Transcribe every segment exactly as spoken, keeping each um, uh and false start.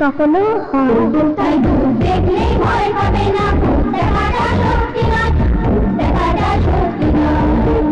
কখনো তাই দূর দেখলেই ভয় পাবে না, দেখাটা সত্যি নয়, দেখাটা সত্যি নয়।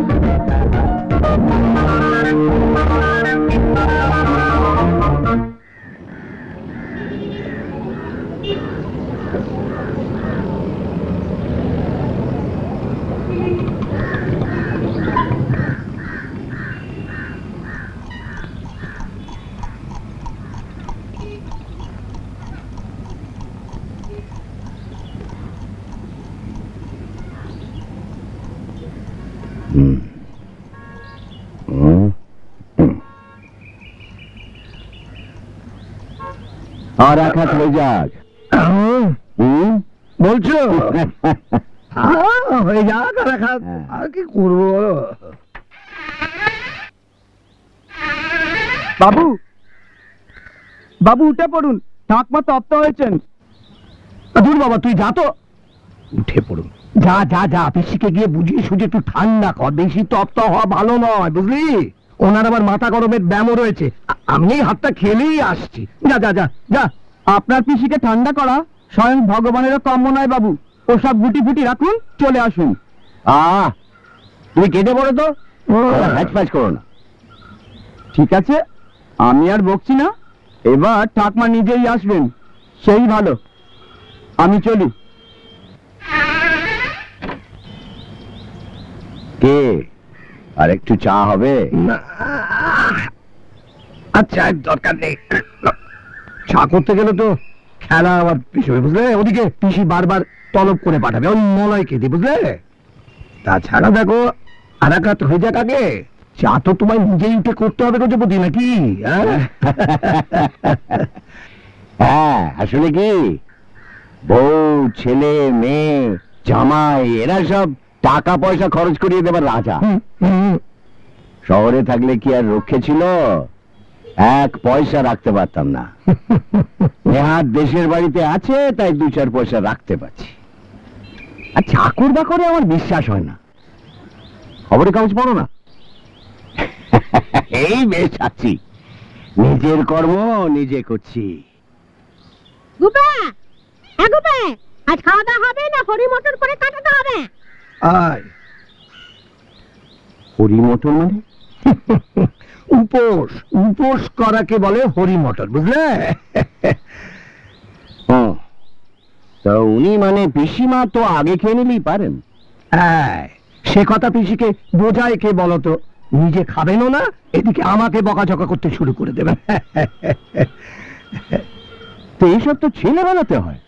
আর আঘাত হয়ে যাক বলছো? হয়ে যাক আর আঘাত, আর কি করবো? বাবু বাবু উঠে পড়ুন, ঠাকমা তপ্ত হয়েছেন। দূর বাবা, তুই যা তো। উঠে পড়ুন, যা যা যা, পিসিকে গিয়ে বুঝিয়ে সুঝে একটু ঠান্ডা কর, বেশি তপ্ত হওয়া ভালো নয়, বুঝলি? ওনার আবার মাথা গরমের ব্যায়ামও রয়েছে, আমি এই হাতটা খেলেই আসছি। যা যা যা যা। আপনার পিসিকে ঠান্ডা করা স্বয়ং ভগবানেরও কাম্য নয় বাবু, ওসব গুটি ফুটি রাখুন, চলে আসুন। আহ তুমি কেটে পড়ো তো, হ্যাচ ফ্যাচ করো না। ঠিক আছে, আমি আর বকছি না, এবার ঠাকমা নিজেই আসবেন, সেই ভালো। আমি চলি। কে আর একটু চা হবে? আচ্ছা, দরকার নেই। চা করতে গেলে তো খেলা আবার পিছবে, বুঝলে? ওদিকে পিসি বারবার তলব করে পাঠাবে, ওই মলয়কে দিয়ে, বুঝলে? তাছাড়া দেখো, আরাকাত হয়ে যাক আগে, চা তো তোমায় নিজেই উঠে করতে হবে গজপতি, নাকি? হ্যাঁ, আসলে কি, বউ, ছেলে, মেয়ে, জামাই, এরা সব টাকা পয়সা খরচ করিয়ে দেবার রাজা। শহরে থাকলে কি আর রক্ষে ছিল? এক পয়সা রাখতে পারতাম না। নেহাত দেশের বাড়িতে আছে, তাই দু চার পয়সা রাখতে পারছি। আর চাকর বাকরে আমার বিশ্বাস হয় না। খবরের কাগজ পড়ো না? এই বেশ আছি, নিজের কর্ম নিজে করছি। গুপে, হ্যাঁ গুপে, আজ খাওয়া দাওয়া হবে না হরি মটর করে কাটাতে হবে? আয়, হরি মটর মানে? উপোস, উপোস করাকে বলে হরি মটর, বুঝলে? তা উনি মানে পিসিমা তো আগে খেয়ে নিলেই পারেন। হ্যাঁ, সে কথা পিসিকে বোঝায় কে বলতো? নিজে খাবেনও না, এদিকে আমাকে বকাঝকা করতে শুরু করে দেবেন। তো এইসব তো ছেলেবেলাতে হয়।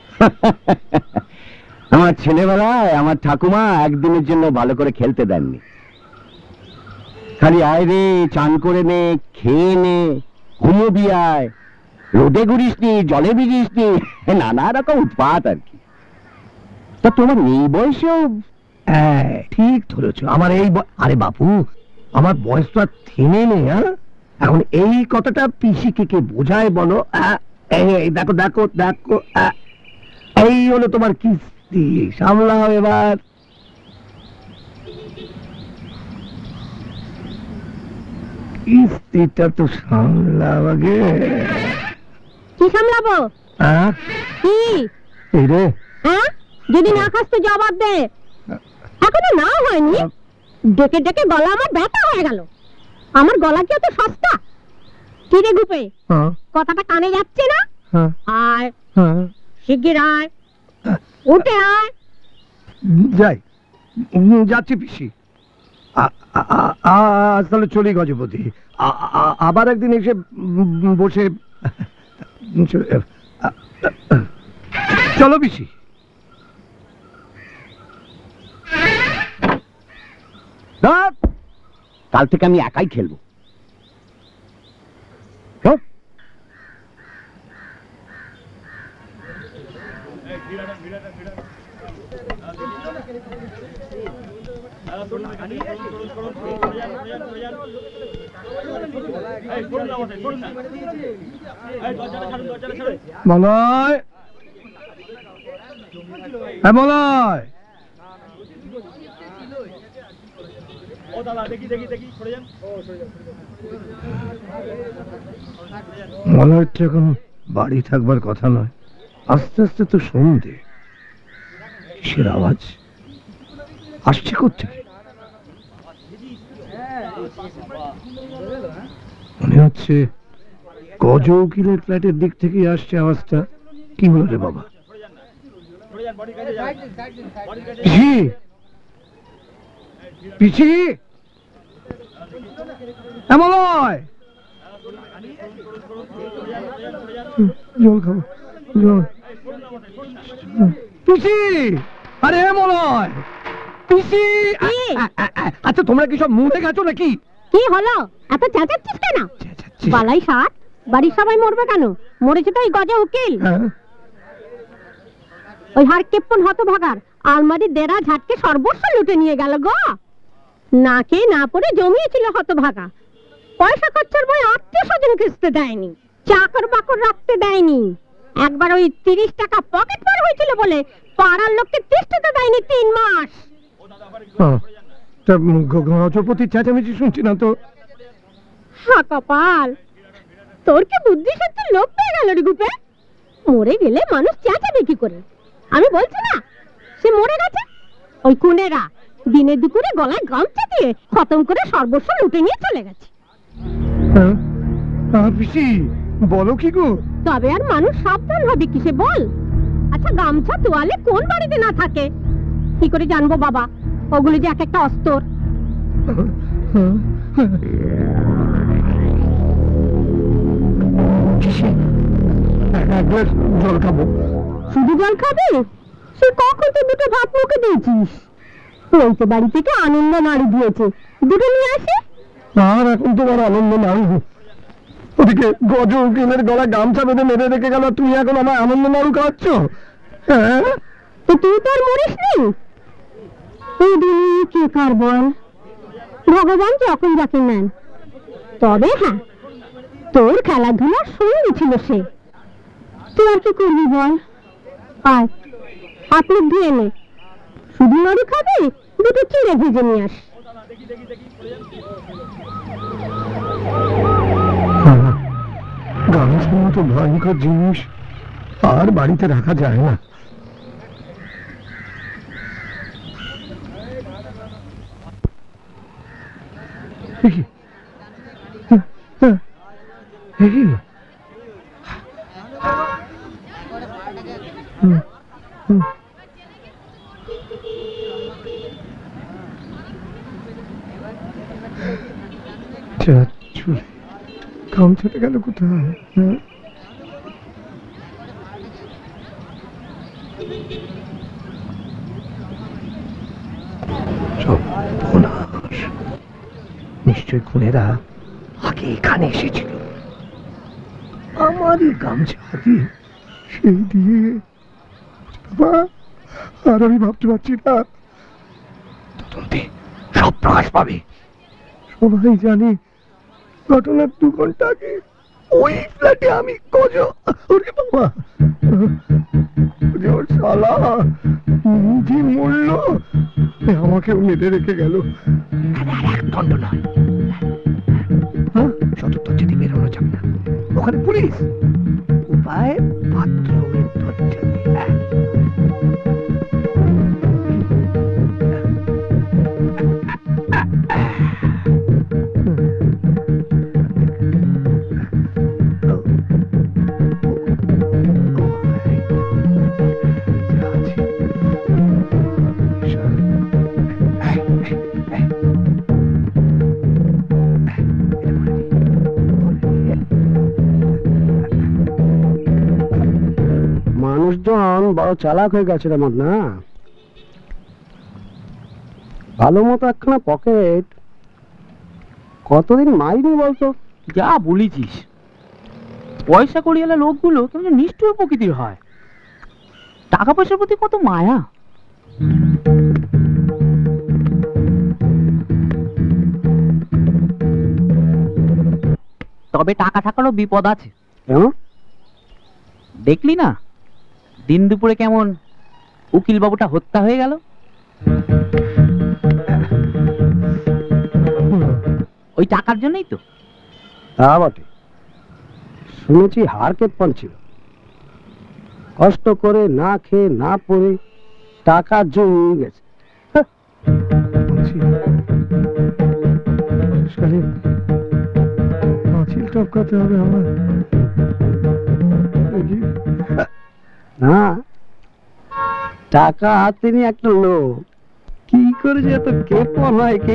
আমার ছেলেবেলায় আমার ঠাকুমা একদিনের জন্য ভালো করে খেলতে দেননি। খালি আয় রে, চান করে নে, খেয়ে নে, ঘুমোবি আয়, রোদে ঘুরিস নি, জলে ভিজিস নি, নানা রকম উৎপাত আর কি। তা তোমার এই বয়সেও? হ্যাঁ, ঠিক ধরেছ, আমার এই, আরে বাপু, আমার বয়স তো আর থেমে নেই। হ্যাঁ, এখন এই কথাটা পিসিকে কে বোঝায় বলো? এই দেখো দেখো দেখো, এই হলো তোমার কিস্তি, সামলাও এবার। কিস্তিটা তো সামলাও আগে। কি সামলাবো? কি এই রে, হ্যাঁ, যদি না খাস তো জবাব দে। এখনো না হয়নি, ডেকে ডেকে গলা আমার ব্যথা হয়ে গেল। আমার গলা কি অত সস্তা? কি রে গুপে, কথাটা কানে যাচ্ছে না? আয়, শিগগির আয়, উঠে আয়। যাই, যাচ্ছি পিসি। আজ তাহলে চলি গজপতি, আবার একদিন এসে বসে। চলো পিসি। কাল থেকে আমি একাই খেলবো। মলয়, হ্যাঁ মলয়, মলয় তো এখন বাড়ি থাকবার কথা নয়। আস্তে আস্তে তো সন্ধে, কিসের আওয়াজ আসছে কোত্থেকে? মনে হচ্ছে গজ উকিলের ফ্ল্যাটের দিক থেকে আসছে আওয়াজটা। কি হলো রে বাবা? পিসি, পিসি, এমন নয়। জল খাবো, জল। পিসি, আরে এমন নয় পিসি। আচ্ছা তোমরা কি সব মুড়ে গেছো নাকি? কি হলো, এত চেঁচাচ্ছিস কেন? বালাই ষাট, বাড়ির সবাই মরবে কেন? মরেছে তো ওই গজা উকিল। ওই হার কেপ্পন হতভাগার আলমারি দেড়া ঝাটকে সর্বস্ব লুটে নিয়ে গেল গো। না খেয়ে না পড়ে জমিয়েছিল হতভাগা। পয়সা খরচার বই আত্মীয় স্বজন কিস্তে দেয়নি, চাকর বাকর রাখতে দেয়নি। একবার ওই তিরিশ টাকা পকেট মার হয়েছিল বলে পাড়ার লোককে তিষ্ঠতে দেয়নি তিন মাস। গজপতির চেঁচামেচি শুনছি না তো। হ্যাঁ কপাল, তোর কি বুদ্ধি সত্যি লোক পেয়ে গেল রে গুপে? মরে গেলে মানুষ চেঁচাবে কি করে? আমি বলছি না সে মরে গেছে। ওই কুনেরা দিনে দুপুরে গলায় গামছা দিয়ে খতম করে সর্বস্ব লুটে নিয়ে চলে গেছে। পিসি বলো কি গো? তবে আর মানুষ সাবধান হবে কিসে বল? আচ্ছা গামছা তোয়ালে কোন বাড়িতে না থাকে? কি করে জানবো বাবা? ওগুলো যে এক একটা অস্তর। জল খাবো। শুধু জল খাবে? সে কখন তো দুটো ভাত মুখে দিয়েছিস। ওই তো বাড়ি থেকে আনন্দ নাড়ি দিয়েছে, দুটো নিয়ে আসে। আর এখন তোমার আনন্দ নাড়ু। ওদিকে গজ উকিলের গলা গামছা বেঁধে মেরে রেখে গেল, তুমি এখন আমার আনন্দ নাড়ু খাচ্ছ? হ্যাঁ, তো তুই তো আর মরিস নি। এই দুনিয়া কে কার বল? ভগবান যখন যাকে নেন। তবে হ্যাঁ, তোর খেলাধুলার সঙ্গী ছিল সে। তুই আর কি করবি বল? আয় আপনি ধুয়ে নে। শুধু নাড়ু খাবে, দুটো চিড়ে ভেজে নিয়ে আস। গামছার মতো ভয়ঙ্কর জিনিস আর বাড়িতে রাখা যায় না। গামছাটা গেল কোথায়? নিশ্চয় খুনেরা আগে এখানে এসেছিল, আমারই গামছা দিয়ে সেই দিয়ে। বাবা, আর আমি ভাবতে পারছি না। তদন্তে সব প্রকাশ পাবে। সবাই জানি ঘটনার দু ঘন্টা আগে ওই ফ্ল্যাটে আমি গজ। ওরে বাবা, ওর শালা নিজে মরলো, আমাকেও মেরে রেখে গেল। আর এক দণ্ড নয়, শত দরজা দিয়ে বেরোনো যাবে না। ওখানে পুলিশ। উপায় মাত্র ওই দরজা দিয়ে। মানুষজন বড় চালাক হয়ে গেছে রে মত না। ভালো মতো একখানা পকেট কতদিন মাইনি বলতো? যা বলেছিস, পয়সা করিয়ালা লোকগুলো কেমন নিষ্ঠুর প্রকৃতির হয়। টাকা পয়সার প্রতি কত মায়া। তবে টাকা থাকারও বিপদ আছে। দেখলি না দিন দুপুরে কেমন উকিল বাবুটা হত্যা হয়ে গেল? ওই টাকার জন্যই তো। হ্যাঁ বটে, শুনেছি হাড় কেপ্পন ছিল, কষ্ট করে না খেয়ে না পড়ে টাকা জমিয়ে গেছে। পাঁচিল টপকাতে হবে আমার। না, টাকা হাতে নিয়ে একটা লোক কি করে যে এত কেপ্পন হয় কি।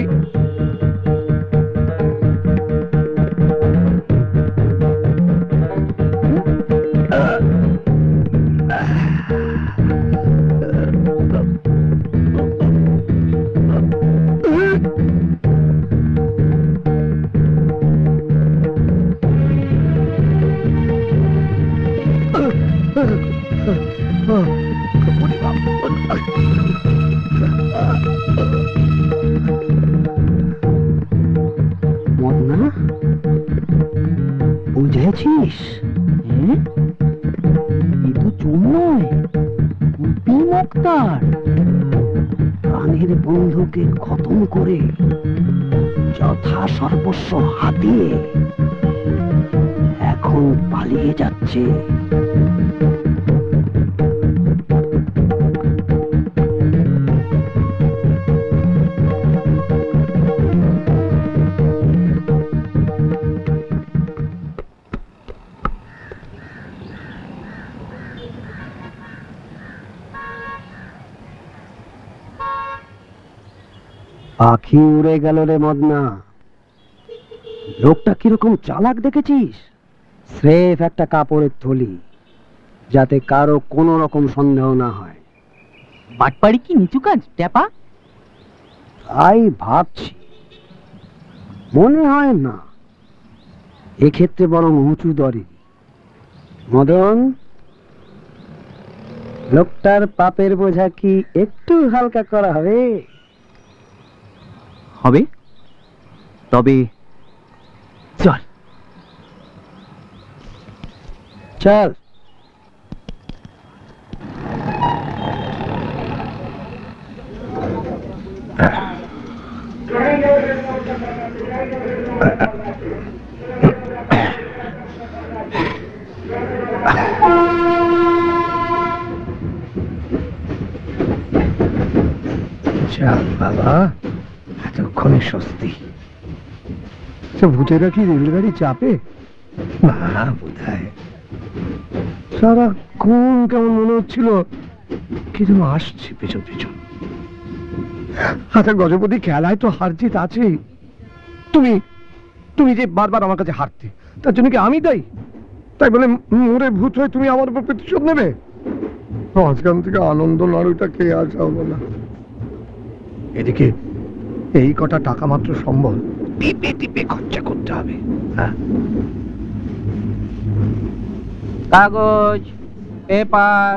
মদনা, বুঝেছিস? এ তো চোর নয়, কুপি মুক্তার। প্রাণের বন্ধুকে খতম করে যথা সর্বস্ব হাতিয়ে এখন পালিয়ে যাচ্ছে। পাখি উড়ে গেল রে মদনা। লোকটা কিরকম চালাক দেখেছিস? স্রেফ একটা কাপড়ের থলি, যাতে কারো কোনো রকম সন্দেহ না হয়। বাটপাড়ি কি নিচু কাজ ট্যাপা? তাই ভাবছি, মনে হয় না, এক্ষেত্রে বরং উঁচু দরে। মদন, লোকটার পাপের বোঝা কি একটু হালকা করা হবে? হবে, তবে চল চল। চল বাবা, এতক্ষণে স্বস্তি। ভূতেরা কি রেলগাড়ি চাপে? না বোধহয়। সারাক্ষণ কেমন মনে হচ্ছিল কি যেন আসছে পেছন পেছন। আচ্ছা গজপতি, খেলায় তো হার জিত আছেই। তুমি তুমি যে বারবার আমার কাছে হারতে, তার জন্য কি আমি দায়ী? তাই বলে মোরে ভূত হয়ে তুমি আমার উপর প্রতিশোধ নেবে? মাঝখান থেকে আনন্দ নাড়ুটা খেয়ে আসা হলো না। এদিকে এই কটা টাকা মাত্র সম্বল টিপে টিপে খরচা করতে হবে। হ্যাঁ, কাগজ, পেপার,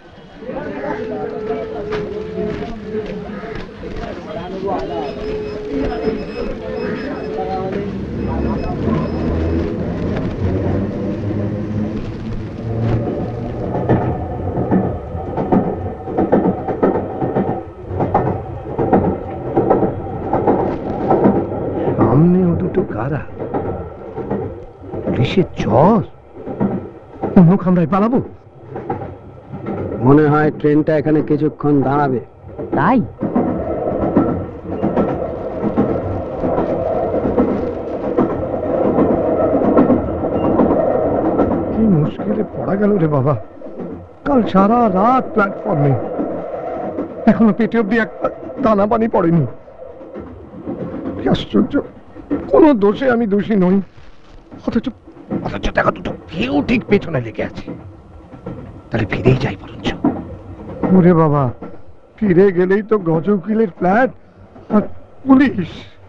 সামনে ও দুটো কারা, পুলিশের চর। মুখ আমরাই পালাবো? মনে হয় ট্রেনটা এখানে কিছুক্ষণ দাঁড়াবে। তাই কি মুশকিলে পড়া গেল রে বাবা। কাল সারা রাত প্ল্যাটফর্মে, এখনো পেটে অব্দি এক দানা পানি পড়েনি। কি আশ্চর্য, কোনো দোষে আমি দোষী নই, অথচ অথচ দেখা দুটো কেউ ঠিক পেছনে লেগে আছে। তাহলে ফিরেই যাই বরঞ্চ। ওরে বাবা, ফিরে গেলেই তো গজ উকিলের ফ্ল্যাট আর পুলিশ।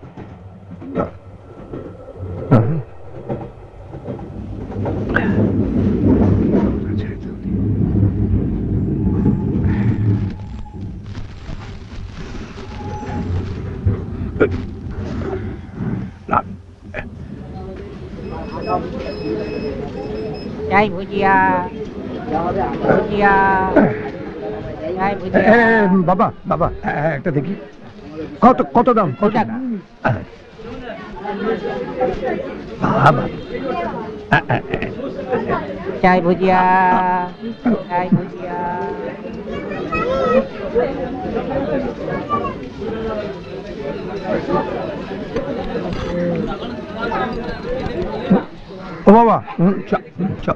যাই ভুজিয়া, ভুজিয়া, যাই ভুজিয়া। বাবা বাবা, একটা দেখি, কত কত দাম? কত টাকা? বাবা চাই ভুজিয়া চাই ভুজিয়া ও বাবা চা চা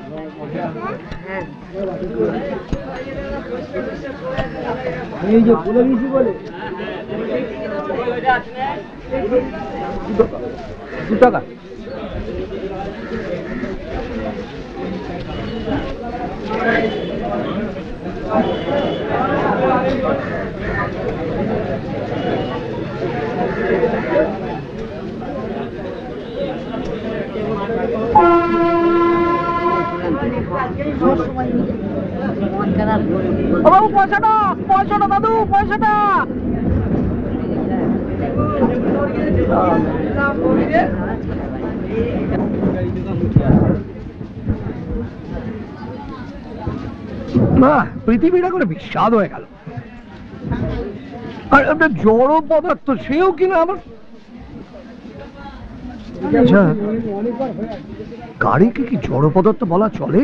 এই যে বলে দিয়েছি বলে দু টাকা বাবু পয়সাটা পয়সাটা দাদু পয়সাটা না পৃথিবীটা করে বিস্বাদ হয়ে গেল। আর একটা জড় পদার্থ সেও কিনা আবার। আচ্ছা গাড়িকে কি জড় পদার্থ বলা চলে?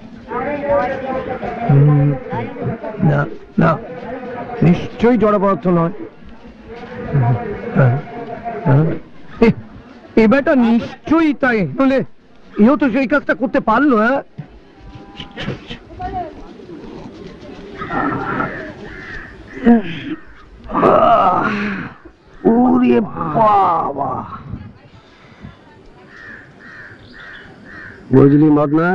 হুম, না না নিশ্চয়ই জড় পদার্থ নয়। হ্যাঁ, হ্যাঁ। এ- এ বেটা নিশ্চয়ই তাই, নইলে এও তো সেই কাজটা করতে পারলো। হ্যাঁ ওরে বাবা, বুঝলি মদনা,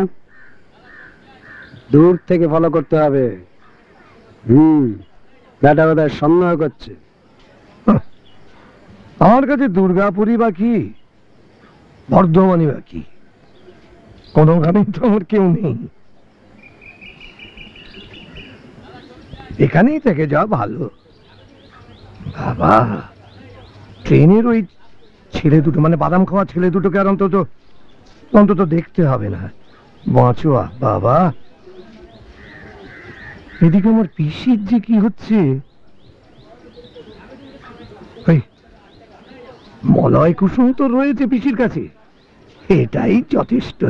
দূর থেকে ফলো করতে হবে। হুম বেটা বোধহয় সন্দেহ করছে। আমার কাছে দুর্গাপুরি বা কি বর্ধমানি বা কি, কোনোখানেই তো আমার কেউ নেই। এখানেই থেকে যাওয়া ভালো। বাবা ট্রেনের ওই ছেলে দুটো, মানে বাদাম খাওয়া ছেলে দুটোকে আর অন্তত অন্তত দেখতে হবে না। বাঁচোয়া বাবা। এদিকে আমার পিসির যে কি হচ্ছে, ওই মলয় কুসুম তো রয়েছে পিসির কাছে, এটাই যথেষ্ট।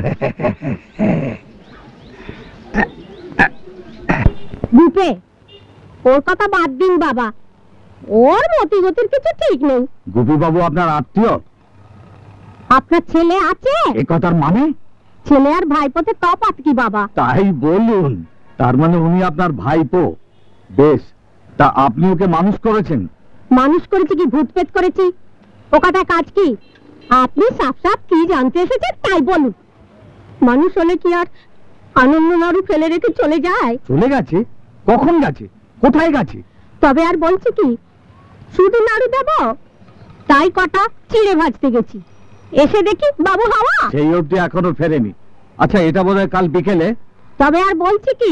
বুপে ওর কথা বাদ দিন বাবা, ওর মতি গতির কিছু ঠিক নেই। গোপী বাবু আপনার আত্মীয়? আপনার ছেলে আছে? এ কথার মানে? ছেলে আর ভাইপোতে তফাৎ কি বাবা? তাই বলুন, তার মানে উনি আপনার ভাইপো। বেশ, তা আপনি ওকে মানুষ করেছেন? মানুষ করেছি কি ভূত পেট করেছি? ও কথা কাজ কি? আপনি সাফ সাফ কি জানতে এসেছেন তাই বলুন। মানুষ হলে কি আর আনন্দ নাড়ু ফেলে রেখে চলে যায়? চলে গেছে? কখন গেছে? কোথায় গেছে? তবে আর বলছি কি, শুধু নাড়ু দেব তাই কটা চিড়ে ভাজতে গেছি, এসে দেখি বাবু হাওয়া। সেই অবধি এখনো ফেরেনি। আচ্ছা এটা বোধহয় কাল বিকেলে। তবে আর বলছি কি,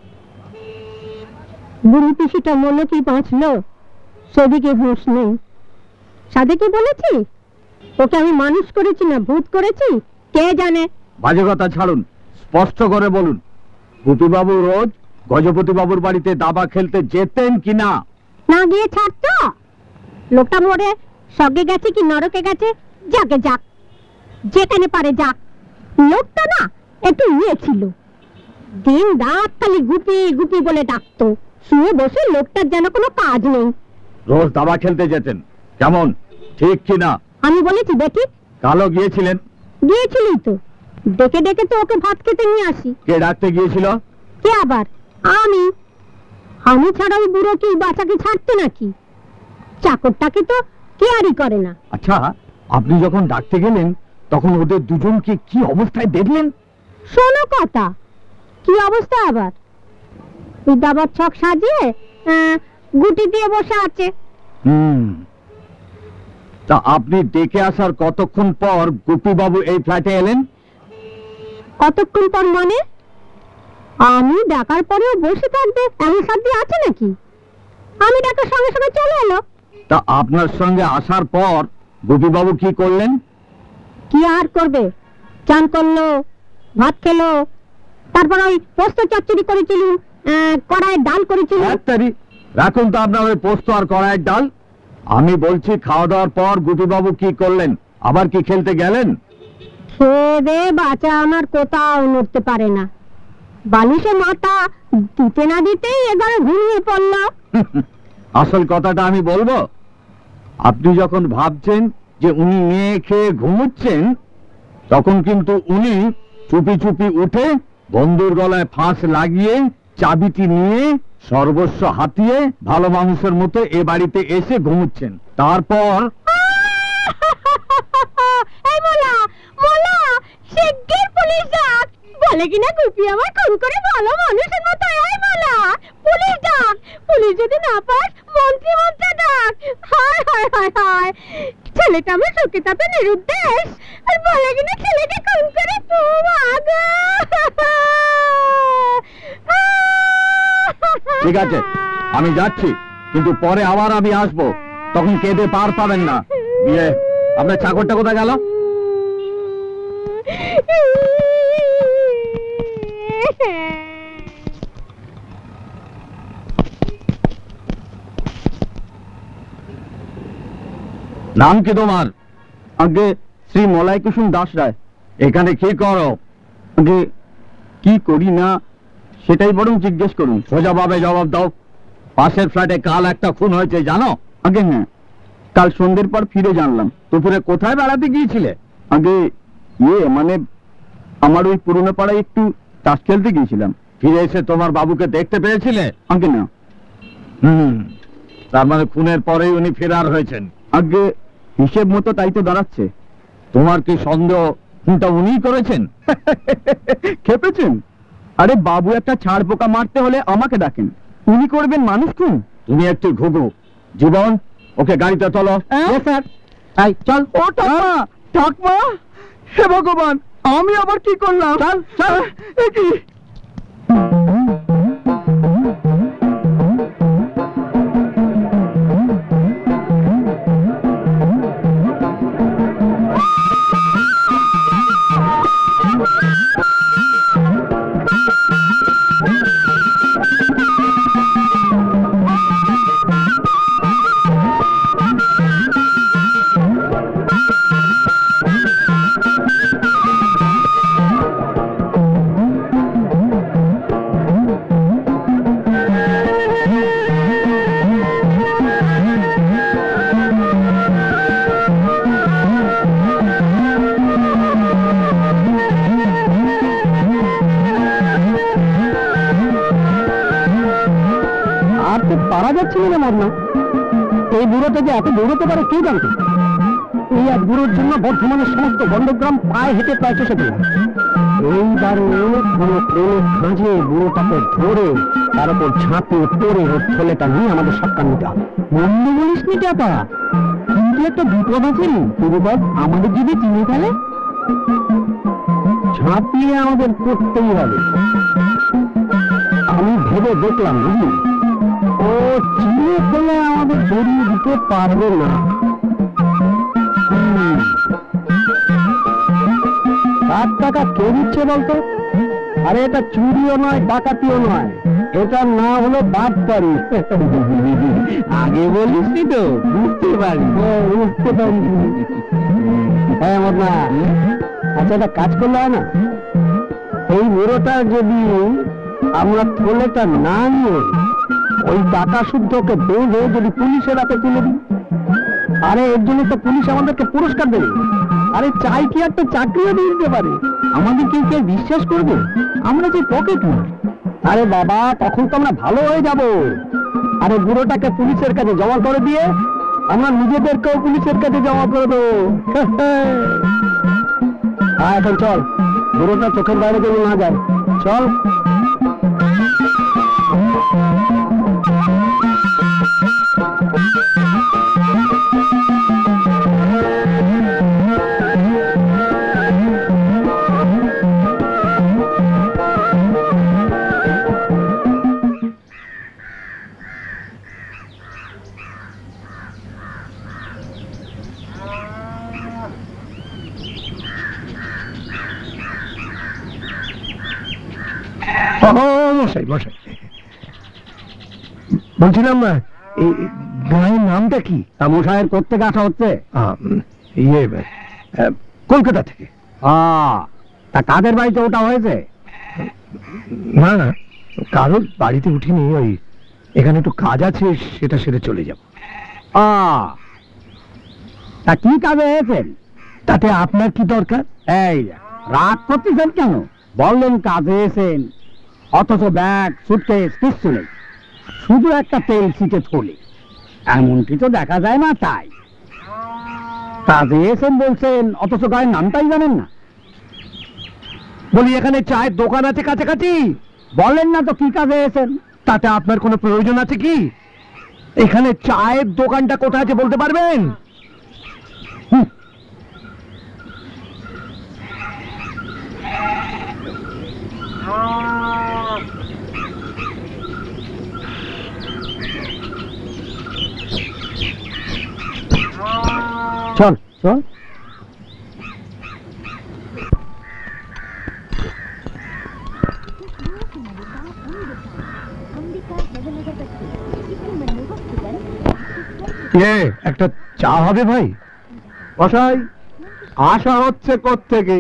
বুড়ি পিসিটা মনে কি বাঁচলো, সেদিকে হুঁশ নেই। সাধে কি বলেছি, ওকে আমি মানুষ করেছি না ভূত করেছি কে জানে। বাজে কথা ছাড়ুন, স্পষ্ট করে বলুন, গোপী বাবু রোজ গজপতি বাবুর বাড়িতে দাবা খেলতে যেতেন কিনা? না গিয়ে ছাড়তো? লোকটা মরে স্বর্গে গেছে কি নরকে গেছে, যাকে যাক, যেখানে পারে যাক। লোকটা না একটু ইয়ে ছিল, দিন রাত খালি গুপি গুপি বলে ডাকতো, শুয়ে বসে লোকটার যেন কোনো কাজ নেই। রোজ দাবা খেলতে যেতেন, কেমন ঠিক কিনা? আমি বলেছি দেখি। কালও গিয়েছিলেন? গিয়েছিলি তো, ডেকে ডেকে তো ওকে ভাত খেতে নিয়ে আসি। কে ডাকতে গিয়েছিল? কে আবার? আমি। আমি ছাড়া ওই বুড়ো কি বাচ্চাকে ছাড়তে নাকি? চাকরটাকে তো কেয়ারই করে না। আচ্ছা আপনি যখন ডাকতে গেলেন তখন ওদের দুজনকে কি অবস্থায় দেখলেন? শোনো কথা, কি অবস্থা আবার? ওই দাবার ছক সাজিয়ে আহ, গুটি দিয়ে বসে আছে। হুম, তা আপনি ডেকে আসার কতক্ষণ পর গোপী বাবু এই ফ্ল্যাটে এলেন? কতক্ষণ পর মানে? আমি ডাকার পরেও বসে থাকবে এমন সাধ্য আছে নাকি? আমি ডাকার সঙ্গে সঙ্গে চলে এলো। তা আপনার সঙ্গে আসার পর গোপী বাবু কি করলেন? কি আর করবে, চান করলো, ভাত খেলো, তারপর ওই পোস্ত চচ্চড়ি করেছিল, কড়াই ডাল করেছিল। ডাক্তারি রাখুন তো আপনার ওই পোস্ত আর কড়াইয়ের ডাল। আমি বলছি খাওয়া দাওয়ার পর গোপী বাবু কি করলেন? আবার কি খেলতে গেলেন? খেয়ে দে বাচ্চা আমার কোথাও নড়তে পারে না, বালিশে মাথা দিতে না দিতেই এবারে ঘুমিয়ে পড়ল। আসল কথাটা আমি বলবো, আপনি যখন ভাবছেন যে উনি মেয়ে খেয়ে ঘুমুচ্ছেন, তখন কিন্তু উনি চুপি চুপি উঠে বন্ধুর গলায় ফাঁস লাগিয়ে চাবিটি নিয়ে সর্বস্ব হাতিয়ে ভালো মানুষের মতো এ বাড়িতে এসে ঘুমুচ্ছেন। তারপর এই মোলা মোলা শিগগির পুলিশ ডাক, বলে কিনা কুপি আমার খুন করে ভালো মানুষের মতো। এই মোলা পুলিশ ডাক, পুলিশ যদি না পাস মন্ত্রী মন্ত্রী ডাক। হায় হায় হায় হায়, ছেলেটা আমার চোখে তাতে নিরুদ্দেশ, আর বলে কিনা ছেলেকে খুন করে ঠিক আছে, আমি যাচ্ছি, কিন্তু পরে আবার আমি আসবো, তখন কেঁদে পার পাবেন না। বিয়ে আপনার চাকরটা কোথায় গেল? নাম কি তোমার? আগে শ্রী মলয় কুসুম দাস রায়। এখানে কি করো? আগে কি করি না সেটাই বরং জিজ্ঞেস করুন। সোজাভাবে জবাব দাও। পাশের ফ্ল্যাটে কাল একটা খুন হয়েছে জানো? আগে হ্যাঁ, কাল সন্ধ্যের পর ফিরে জানলাম। দুপুরে কোথায় বেড়াতে গিয়েছিলে? আগে ইয়ে মানে আমার ওই পুরনো পাড়ায় একটু তাস খেলতে গিয়েছিলাম। ফিরে এসে তোমার বাবুকে দেখতে পেয়েছিলে? আগে না। হুম, তার মানে খুনের পরেই উনি ফেরার হয়েছেন। আগে হিসেব মতো তাই তো দাঁড়াচ্ছে। তোমার কি সন্দেহ খুনটা উনিই করেছেন? খেপেছেন? আরে বাবু একটা ছাড় পোকা মারতে হলে আমাকে ডাকেন, উনি করবেন মানুষ খুন? তুমি একটু ঘুঘু। জীবন, ওকে গাড়িতে তোলো। স্যার। এই চল। ও ঠাকমা, ঠাকমা, হে ভগবান, আমি আবার কি করলাম? চল চল। এ কি? পারা যাচ্ছে না মরনা। এই বুড়োটা যে এত দৌড়তে পারে কে জানতো? এই এক বুড়োর জন্য বর্ধমানের সমস্ত গণ্ডগ্রাম পায়ে হেঁটে প্রায় চষে দিল। এইবারে কোনো প্রেমের খাঁজে বুড়োটাকে ধরে তার উপর ঝাঁপিয়ে পড়ে ওর ছেলেটা নিয়ে আমাদের সৎকার নিতে হবে। মন্দ বলিস নি টাকা, কিন্তু একটা বিপদ আছে নি। বিপদ আমাদের যদি চিনে ফেলে, ঝাঁপিয়ে আমাদের করতেই হবে। আমি ভেবে দেখলাম বুঝলি, ও চিনে ফেলে আমাদের ধরিয়ে দিতে পারবে না। লাখ টাকা কে দিচ্ছে বলতো? আরে এটা চুরিও নয়, ডাকাতিও নয়, এটা না হলো বাটপারি। আগে বলিসনি তো, বুঝতে পারি। বুঝতে পারি। হ্যাঁ মরনা, আচ্ছা একটা কাজ করলে হয় না? এই বুড়োটা যদি আমরা থলেটা না নিয়ে ওই টাকা শুদ্ধ ওকে বেঁধে যদি পুলিশের হাতে তুলে দিই, আরে এর জন্য তো পুলিশ আমাদেরকে পুরস্কার দেবে। আরে চাই কি একটা চাকরিও দিয়ে দিতে পারে। আমাদের কেউ কে বিশ্বাস করবে আমরা যে পকেট মার? আরে বাবা, তখন তো আমরা ভালো হয়ে যাব। আরে বুড়োটাকে পুলিশের কাছে জমা করে দিয়ে আমরা নিজেদেরকেও পুলিশের কাছে জমা করে দেবো। হ্যাঁ এখন চল, বুড়োটা চোখের বাইরে যেন না যায়। চল। মশাই মশাই বলছিলাম, এই গায়ের নামটা কি? মশাইয়ের কোত্থেকে আসা হচ্ছে? ইয়ে কলকাতা থেকে। তা কাদের বাড়িতে ওটা হয়েছে? না না, কারোর বাড়িতে উঠিনি, ওই এখানে একটু কাজ আছে, সেটা সেরে চলে যাব। তা কি কাজে হয়েছেন? তাতে আপনার কি দরকার? এই রাগ করতেছেন কেন? বললেন কাজে এসেন, অথচ ব্যাগ সুটকেস কিচ্ছু নেই, শুধু একটা তেল ছিটে থলি। এমনটি তো দেখা যায় না। তাই কাজে এসেন বলছেন, অথচ গায়ের নামটাই জানেন না। বলি এখানে চায়ের দোকান আছে কাছাকাছি? বলেন না তো কি কাজে এসেন। তাতে আপনার কোনো প্রয়োজন আছে কি? এখানে চায়ের দোকানটা কোথায় আছে বলতে পারবেন? হুঁ, চল চল। এ একটা চা হবে ভাই? বসাই আশা হচ্ছে কোত্থেকে?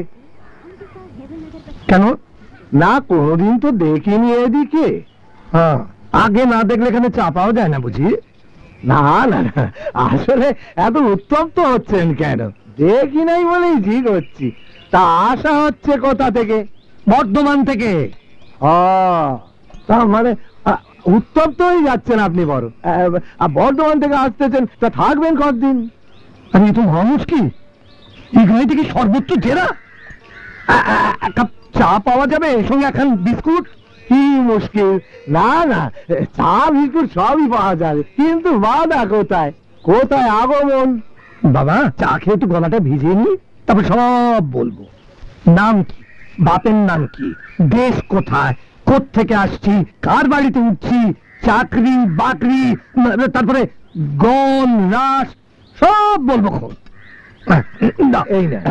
কেন? না কোনোদিন তো দেখিনি এদিকে। হ্যাঁ, আগে না দেখলে এখানে চা পাওয়া যায় না বুঝি? না না না, আসলে এত উত্তপ্ত হচ্ছেন কেন? দেখি নাই বলেই ঠিক হচ্ছি। তা আশা হচ্ছে কোথা থেকে? বর্ধমান থেকে। ও, তা মানে আ, উত্তপ্ত হয়ে যাচ্ছেন আপনি বড়। আ, আ, বর্ধমান থেকে আসতেছেন, তা থাকবেন কতদিন? আরে এ তো মানুষ কি, এখানে থেকে সর্বোচ্চ জেরা। আ- আ- এক কাপ চা পাওয়া যাবে, সঙ্গে এখন বিস্কুট? কি মুশকিল? না না, চা বিস্কুট সবই পাওয়া যাবে, কিন্তু বাধা কোথায়? কোথায় আগমন? বাবা চা খেয়ে একটু গলাটা ভিজিয়ে নি, তারপর সব বলবো। নাম কি, বাপের নাম কি, দেশ কোথায়, কোত্থেকে আসছি, কার বাড়িতে উঠছি, চাকরি বাকরি, উম, তারপরে গন রাস সব বলবো খন। দাও। এই না,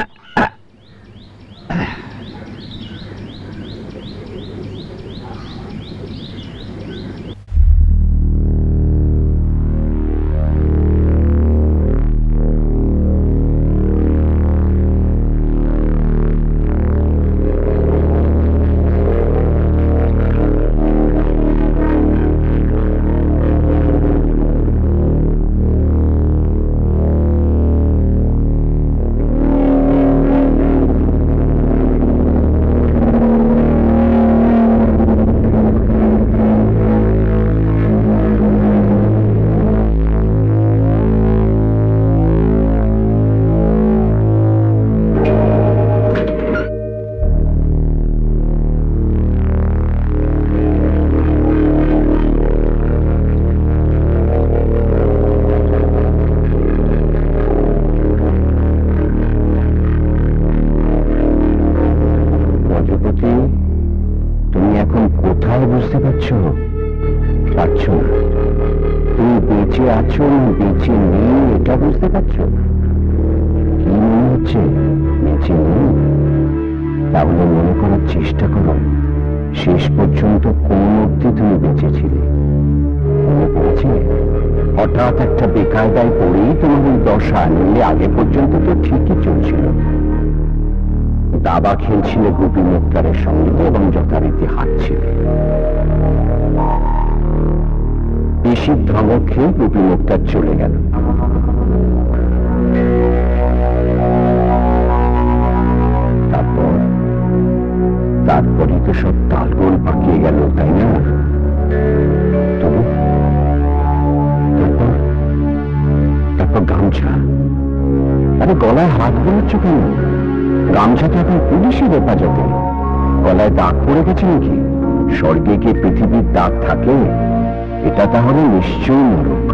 বুঝতে পারছো? পারছো না? তুমি বেঁচে আছো না বেঁচে নেই এটা বুঝতে পারছো? কি মনে হচ্ছে বেঁচে নেই? তাহলে মনে করার চেষ্টা করো শেষ পর্যন্ত কোন অবধি তুমি বেঁচেছিলে। মনে পড়েছে হঠাৎ একটা বেকায়দায় পড়েই তোমার এই দশা, নিলে আগে পর্যন্ত তো ঠিকই চলছিল। দাবা খেলছিলে গোপী মুক্তারের সঙ্গে এবং যথারীতি হারছিলে। বেশি ধমক খেয়ে গোপী মুক্তার চলে গেল। তারপর তারপরই তো সব তালগোল পাকিয়ে গেল, তাই না? তবু তারপর তারপর গামছা। আরে গলায় হাত বোলাচ্ছ কেন? গামছাটা এখন পুলিশের হেফাজতে। গলায় দাগ পড়ে গেছে নাকি? স্বর্গে গিয়ে পৃথিবীর দাগ থাকে? এটা তাহলে নিশ্চয়ই নরক।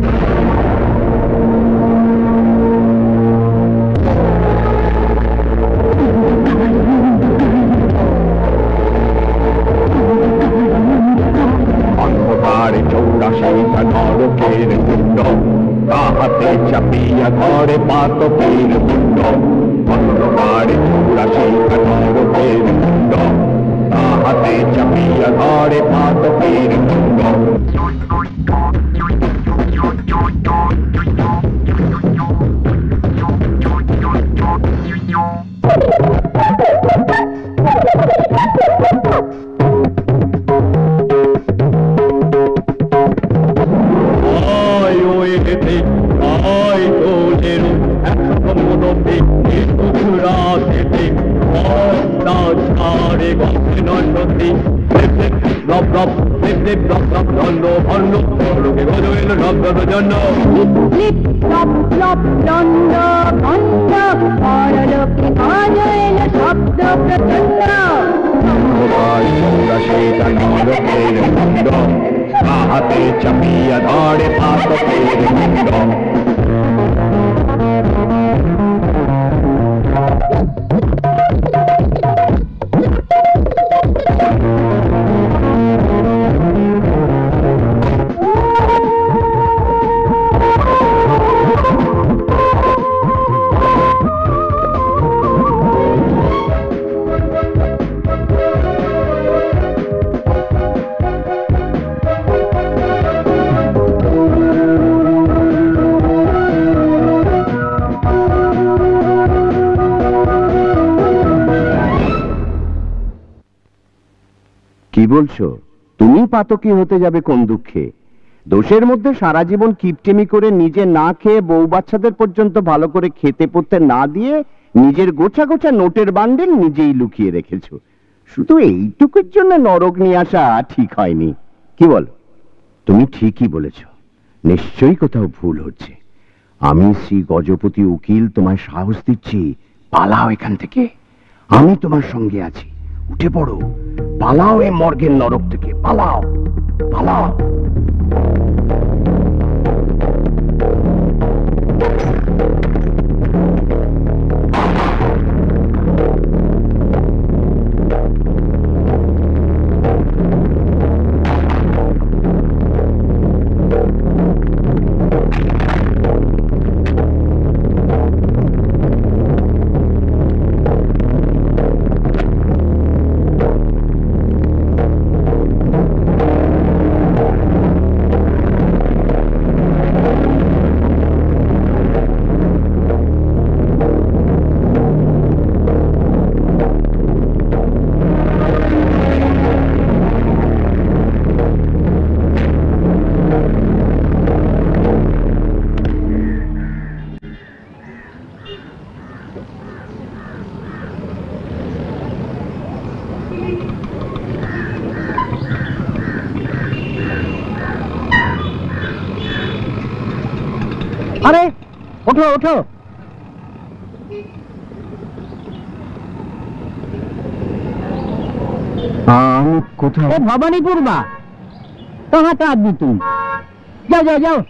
অন্ধকারে চৌরাশি নরকের কুণ্ড, তাহাতে চাপিয়া ঘরে পাতকের কুণ্ড। অন্ধকারে চৌরাশি নরকের কুণ্ড, তাহাতে চাপিয়া ঘরে পাতকের কুণ্ড। রব রব লিপ লিপ রব রব দণ্ড ভণ্ড লোকে গজ এলো রব রব জন্ড লিপ লপ লপ দণ্ড ভণ্ড পরলোকে গজ এলো শব্দ প্রচণ্ড সবাই তোমরা সেটা নরকের মুন্ড হাতে চাপিয়া ধরে পাতকের মুন্ড কি বলছো? তুমি পাতকি হতে যাবে কোন দুঃখে? দোষের মধ্যে সারা জীবন কিপটেমি করে নিজে না খেয়ে বউ বাচ্চাদের পর্যন্ত ভালো করে খেতে পড়তে না দিয়ে নিজের গোছা গোছা নোটের বান্ডেল নিজেই লুকিয়ে রেখেছো। শুধু এইটুকুর জন্য নরক নিয়ে আসা ঠিক হয়নি। কি বল? তুমি ঠিকই বলেছ, নিশ্চয়ই কোথাও ভুল হচ্ছে। আমি শ্রী গজপতি উকিল তোমায় সাহস দিচ্ছি, পালাও এখান থেকে। আমি তোমার সঙ্গে আছি, উঠে পড়ো, পালাও এ মর্গের নরক থেকে, পালাও পালাও। আরে ওঠো ওঠো, আমি কোথায়? ভবানীপুর বা कहाँ था आदमी तुम? जाओ जाओ जाओ।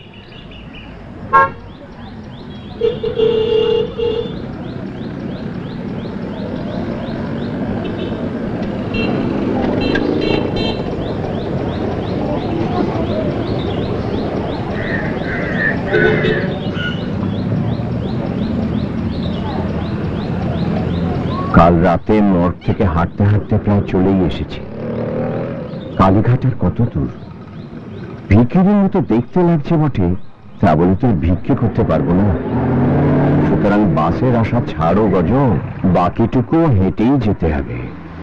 কাল রাতে মর্গ থেকে হাঁটতে হাঁটতে প্রায় চলেই এসেছি। কালীঘাটের কত দূর? ভিক্ষের মতো দেখতে লাগছে বটে, তা বলে তো ভিক্ষে করতে পারবো না। সুতরাং বাসের আশা ছাড়ো গজ, বাকিটুকু হেঁটেই যেতে হবে।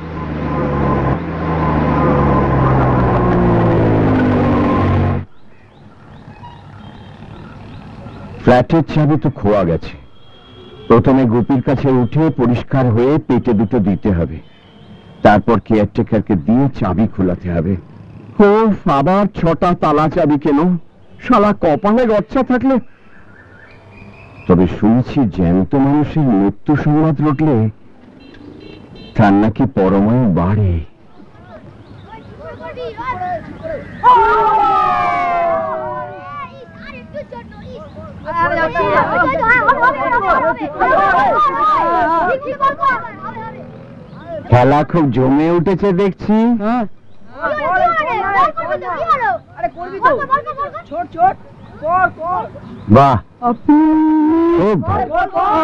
ফ্ল্যাটের চাবি তো খোয়া গেছে। প্রথমে গোপীর কাছে উঠে পরিষ্কার হয়ে পেটে দুটো দিতে হবে, তারপর কেয়ারটেকারকে দিয়ে চাবি খোলাতে হবে। ও আবার ছটা তালা চাবি কেন? শালা কপালে গচ্ছা থাকলে। তবে শুনছি জ্যান্ত মানুষের মৃত্যু সংবাদ রটলে তার নাকি পরমায়ু বাড়ে। খেলা খুব জমে উঠেছে দেখছি। বাহ, খুব ভালো।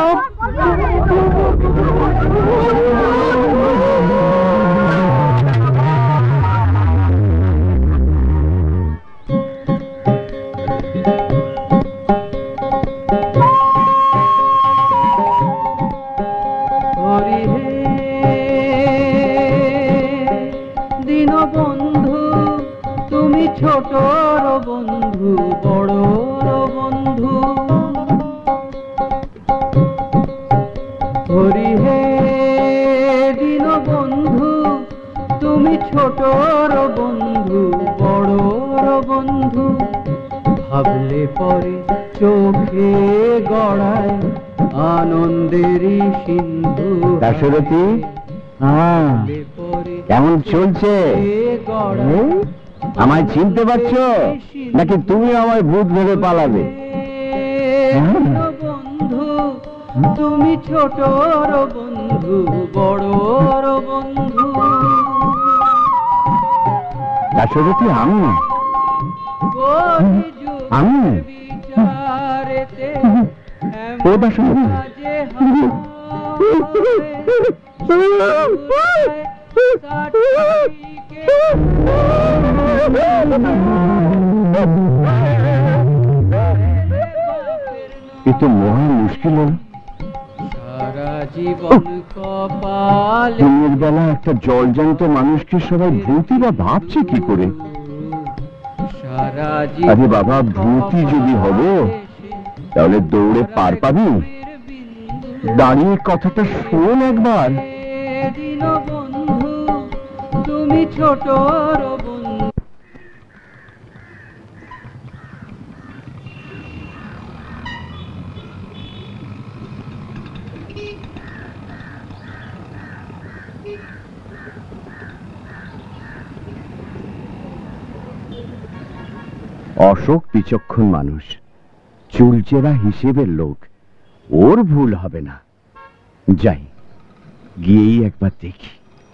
ছোটর বন্ধু বড়র বন্ধু, হরি হে দিন বন্ধু তুমি ছোটর বন্ধু বড়র বন্ধু, ভাবলে পরে চোখে গড়ায় আনন্দেরই সিন্ধু। দাশরথী, কেমন চলছে? আমায় চিনতে পারছো নাকি তুমি আমায় ভূত ভেবে পালাবে? বন্ধু তুমি ছোটর বন্ধু বড়র বন্ধু। দাশরথী, আমি আমি ও দাশরথী, এ তো মহা মুশকিল। সারা জীবন কপাল দিনের বেলা একটা জলজান্ত মানুষকে সবাই ভূতি বা ভাবছে কি করে? সারা আরে বাবা, ভূতি যদি হবে তাহলে দৌড়ে পার পাবি? দাঁড়িয়ে কথাটা শোন একবার। দিন বন্ধু তুমি ছোটর বন্ধু। অশোক বিচক্ষণ মানুষ, চুলচেরা হিসেবের লোক, ওর ভুল হবে না। যাই, গিয়েই একবার দেখি।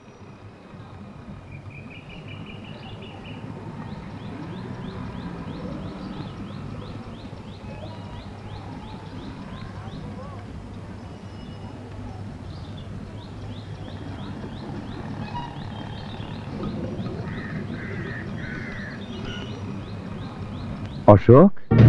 অশোক,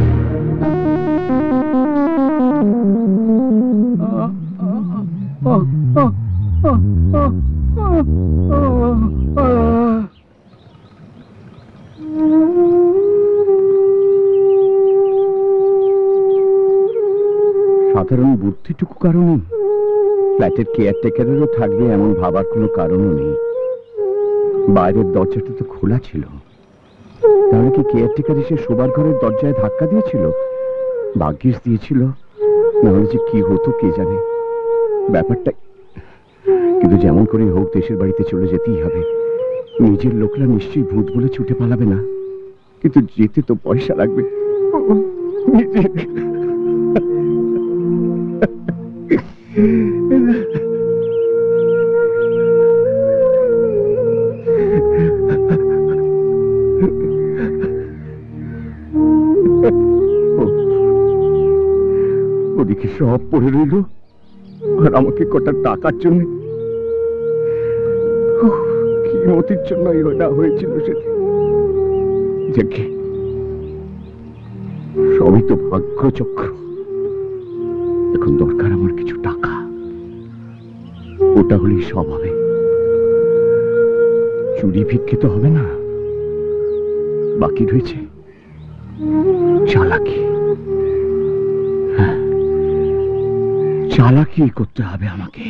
সাধারণ বুদ্ধিটুকু কারণে ফ্ল্যাটের কেয়ারটেকারেরও থাকবে এমন ভাবার কোনো কারণও নেই। বাইরের দরজাটা তো খোলা ছিল, তাহলে কি কেয়ারটেকার এসে শোবার ঘরের দরজায় ধাক্কা দিয়েছিল? ভাগ্যিস দিয়েছিল, নাহলে যে কি হতো কে জানে। ব্যাপারটা কিন্তু যেমন করে হোক দেশের বাড়িতে চলে যেতেই হবে। নিজের লোকরা নিশ্চয়ই ভূত বলে ছুটে পালাবে না, কিন্তু যেতে তো পয়সা লাগবে। ওদিকে সব পড়ে রইল, আর আমাকে কটা টাকার জন্য, কি মতির জন্য এটা হয়েছিল সেদিন। যাকে সবই তো ভাগ্যচক্র। এখন দরকার আমার কিছু টাকা, ওটা হলেই সব হবে। চুরি ভিক্ষে তো হবে না, বাকি রয়েছে চালাকি। হ্যাঁ, চালাকি করতে হবে আমাকে।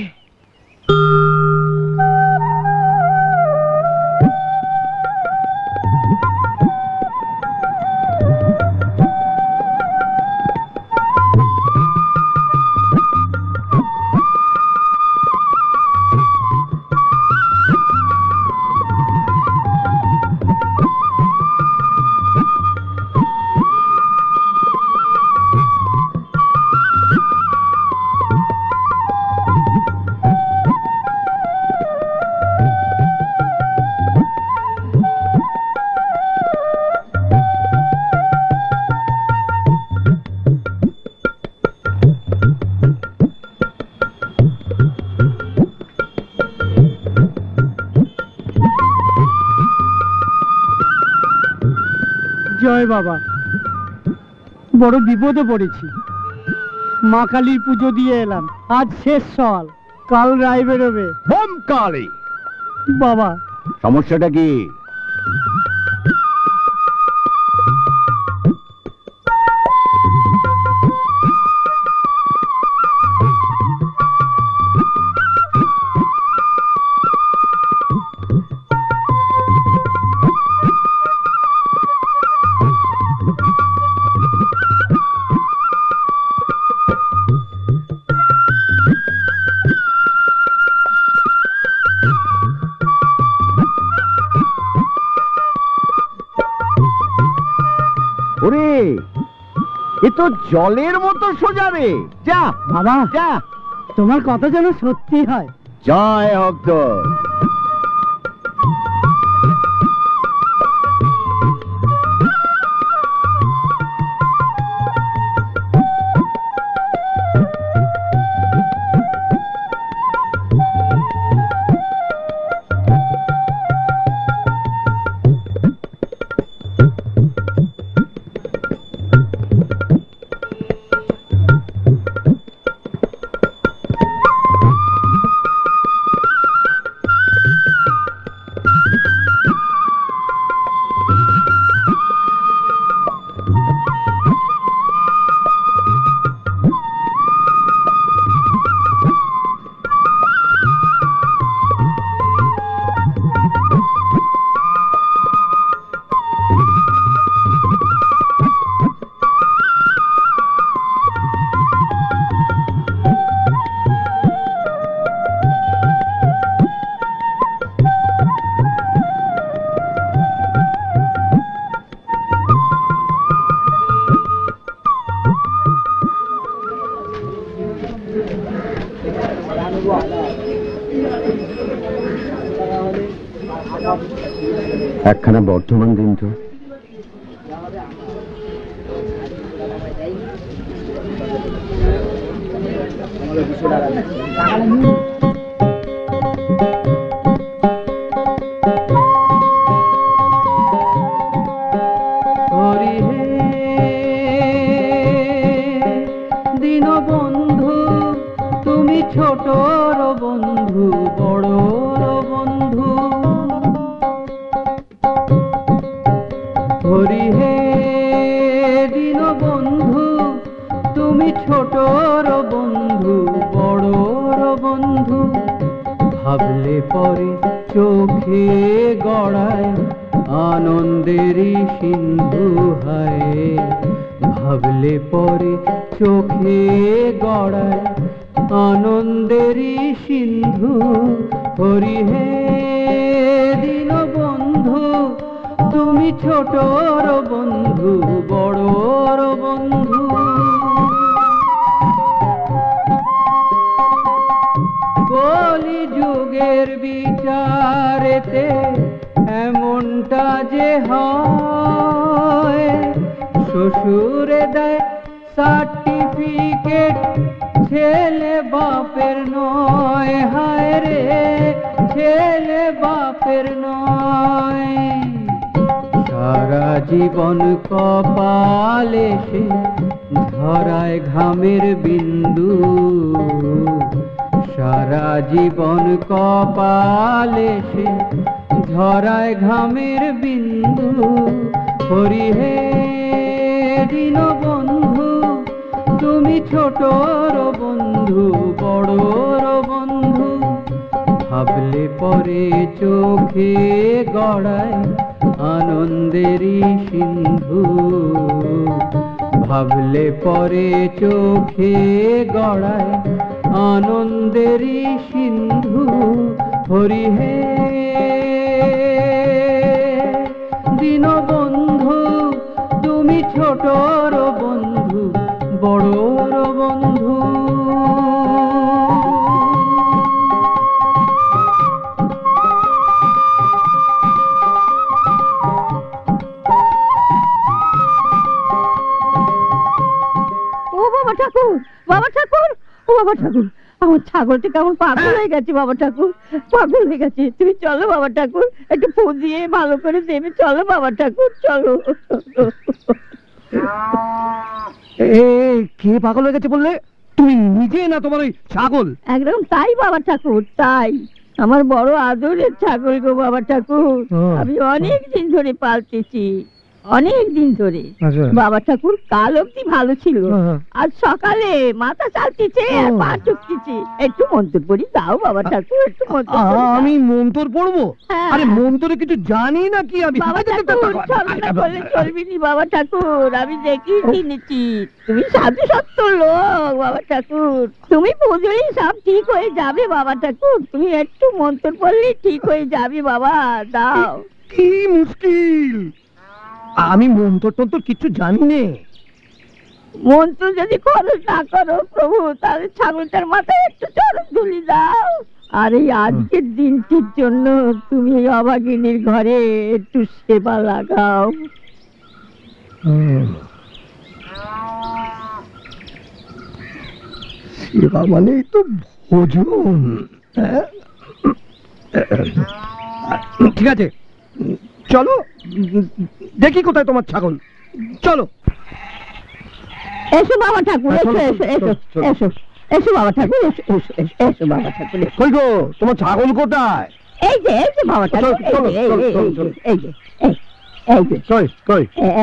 জয় বাবা, বড় বিপদে পড়েছি। মা কালীর পুজো দিয়ে এলাম, আজ শেষ সওয়াল, কাল রায় বেরোবে। বোম কালী বাবা, সমস্যাটা কি? ওরে এ তো জলের মতো সোজা রে। যা বাবা, যা, তোমার কথা যেন সত্যি হয়। জয় হোক তোর। একখানা বর্তমান দিন তো। হরি হে দীনবন্ধু, তুমি ছোটর বন্ধু বড়র বন্ধু। হরি হে দীনবন্ধু, তুমি ছোটর বন্ধু বড়র বন্ধু। ভাবলে পরে চোখে গড়ায় আনন্দেরই সিন্ধু হায়। ভাবলে পরে চোখে গড়ায় আনন্দেরই সিন্ধু। হরি হে দীনবন্ধু, তুমি ছোটর বন্ধু বড়র বন্ধু। কলি যুগের বিচারেতে এমনটা যে হয়, শ্বশুরে দেয় সার্টিফিকেট ছেলে বাপের নয়। হায় রে ছেলে বাপের নয়। সারা জীবন কপালে সে ধরায় ঘামের বিন্দু। সারা জীবন কপালে সে ধরায় ঘামের বিন্দু। হরি হে দীনবন্ধু, তুমি ছোটর বন্ধু বড়র বন্ধু। ভাবলে পরে চোখে গড়ায় আনন্দেরই সিন্ধু। ভাবলে পরে চোখে গড়ায় আনন্দেরই সিন্ধু। হরি হে দীনবন্ধু, তুমি ছোটর বন্ধু বড়র বন্ধু। ও বাবা ঠাকুর, বাবা ঠাকুর, ও বাবা ঠাকুর, আমার ছাগলটা কেমন পাগল হয়ে গেছে বাবা ঠাকুর, পাগল হয়ে গেছে। তুমি চলো বাবা ঠাকুর, একটু ফু দিয়ে ভালো করে দেবে। চলো বাবা ঠাকুর, চলো। কে পাগল হয়ে গেছে বললে? তুমি নিজে না তোমার ওই ছাগল? একদম তাই বাবা ঠাকুর, তাই। আমার বড় আদরের ছাগল গো বাবা ঠাকুর, আমি অনেক দিন ধরে পালতেছি, অনেক দিন ধরে। বাবা ঠাকুর কাল অব্দি ভালো ছিল, আজ সকালে মাথা চালতেছে আর পা চুকতেছে। একটু মন্তর পড়ি দাও বাবা ঠাকুর, একটু মন্তর পড়ি দাও। আমি মন্তর পড়বো? আরে মন্তরে কিছু জানি না কি আমি? বাবা ঠাকুর ছলনা করলে চলবি নি বাবা ঠাকুর, আমি দেখি চিনেছি তুমি সাধু সত্য লোক বাবা ঠাকুর। তুমি পুজোই সব ঠিক হয়ে যাবে বাবা ঠাকুর, তুমি একটু মন্তর পড়লে ঠিক হয়ে যাবে বাবা, দাও। কি মুশকিল! আমি মন্ত্র টন্ত্র কিছু জানি নে। মন্ত্র যদি খরচ না করো প্রভু, তাহলে ছাগলটার মাথায় একটু চরণ ধুলি দাও। আর এই আজকের দিনটির জন্য তুমি এই অভাগিনীর ঘরে একটু সেবা লাগাও। সেবা মানেই তো ভোজন। হ্যাঁ? ঠিক আছে, চলো দেখি কোথায় তোমার ছাগল। চলো। এসো বাবা ঠাকুর, এসো এসো এসো এসো এসো বাবা ঠাকুর, এসো এসো এসো এসো বাবা ঠাকুর। কই গো, তোমার ছাগল কোথায়? এই যে এই যে বাবা ঠাকুর, এই যে এই যে এই যে এই যে এই যে কই কই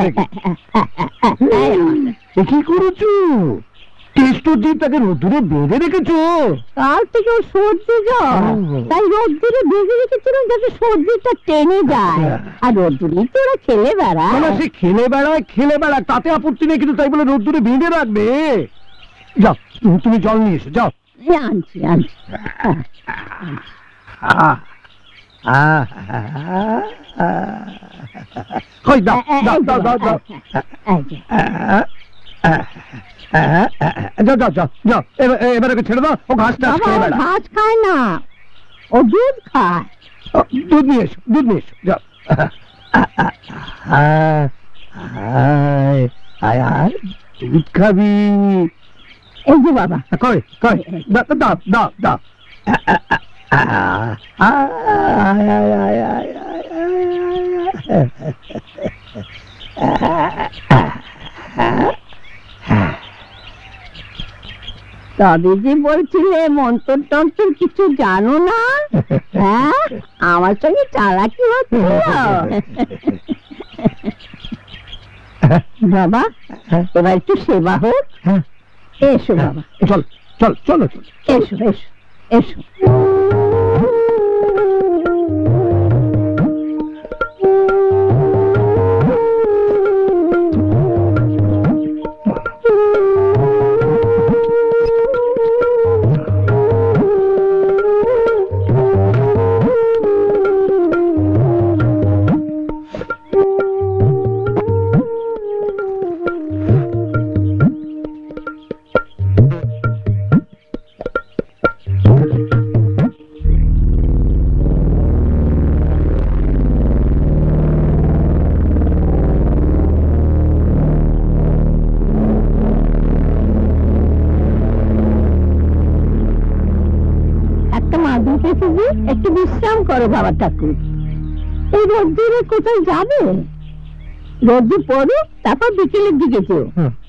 কি করেছো? কেষ্টজিটাকে রোদ্দুরে বেঁধে রেখেছো? কাল থেকে ওর সর্দি জ্বর, তাই রোদ্দুরে বেঁধে রেখেছিলাম যাতে সর্দিটা টেনে যায়। আর রোদ্দুরেই তো ওরা খেলে বেড়ায়। সে খেলে বেড়ায় খেলে বেড়ায় তাতে আপত্তি নেই, কিন্তু তাই বলে রোদ্দুরে বেঁধে রাখবে? যাও তুমি জল নিয়ে এসো, যাও। আনছি আনছি। কই দাও দাও দাও দাও দাও যাও যাও যাও যাও, এবার ওকে ছেড়ে দাও। ও ঘাস টাস খেয়ে বেড়ায়। ঘাস খায় না, ও দুধ খায়। দুধ নিয়ে এসো, দুধ নিয়ে এসো, যাও। দুধ খাবি? এই যে বাবা। কই কই দাও দাও দাও। তবে যে বলছিলে মন্ত্র টন্ত্র কিছু জানো না? হ্যাঁ, আমার সঙ্গে চালাকি হচ্ছে। বাবা এবার একটু সেবা হোক। এসো বাবা, চল চল চলো চল, এসো এসো এসো। একটু বিশ্রাম করো বাবা ঠাকুর। এই রোদ্দুরে কোথায় যাবে? রোদ্দুর পড়ুক, তারপর বিকেলের দিকে যেও।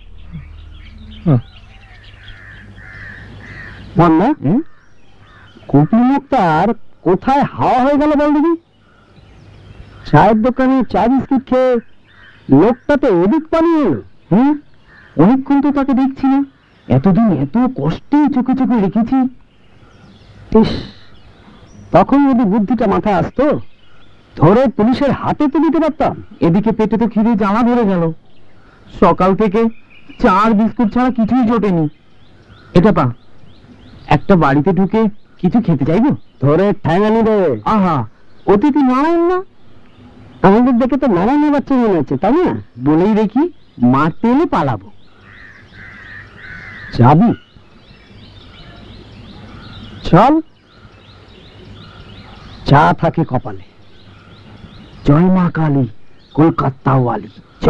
বন্যা কুপি মুক্তার কোথায় হাওয়া হয়ে গেল বল দেখি? চায়ের দোকানে চা বিস্কুট খেয়ে লোকটাতে এদিক পানি এলো। হ্যাঁ, অনেকক্ষণ তো তাকে দেখছি না। এতদিন এত কষ্টে চোখে চোখে রেখেছি। ইস, তখন যদি বুদ্ধিটা মাথায় আসতো, ধরে পুলিশের হাতে তো দিতে পারতাম। এদিকে পেটে তো খিদে জ্বালা ধরে গেল। সকাল থেকে চার বিস্কুট ছাড়া কিছুই জোটেনি। এটা পা, একটা বাড়িতে ঢুকে কিছু খেতে চাইবো? ধরে ঠ্যাঙানি রে। আহা, অতিথি নারায়ণ না? আমাদের দেখে তো নারায়ণ বাচ্চা মনে হচ্ছে, তাই না? বলেই দেখি মারতে এলে পালাবো। যাবি? চল, চা থাকে কপালে। জয় মা কালী কলকাতা ওয়ালি, চ।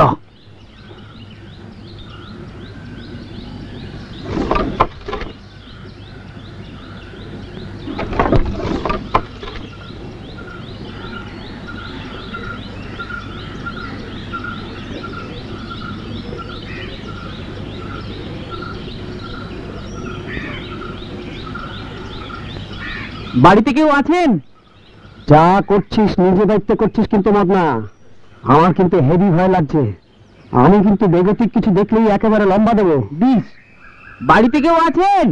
বাড়িতে কেউ আছেন? যা করছিস নিজে দায়িত্ব করছিস, কিন্তু মদনা আমার কিন্তু হেভি ভয় লাগছে। আমি কিন্তু বেগতিক কিছু দেখলেই একেবারে লম্বা দেবো। বিষ। বাড়িতে কেউ আছেন?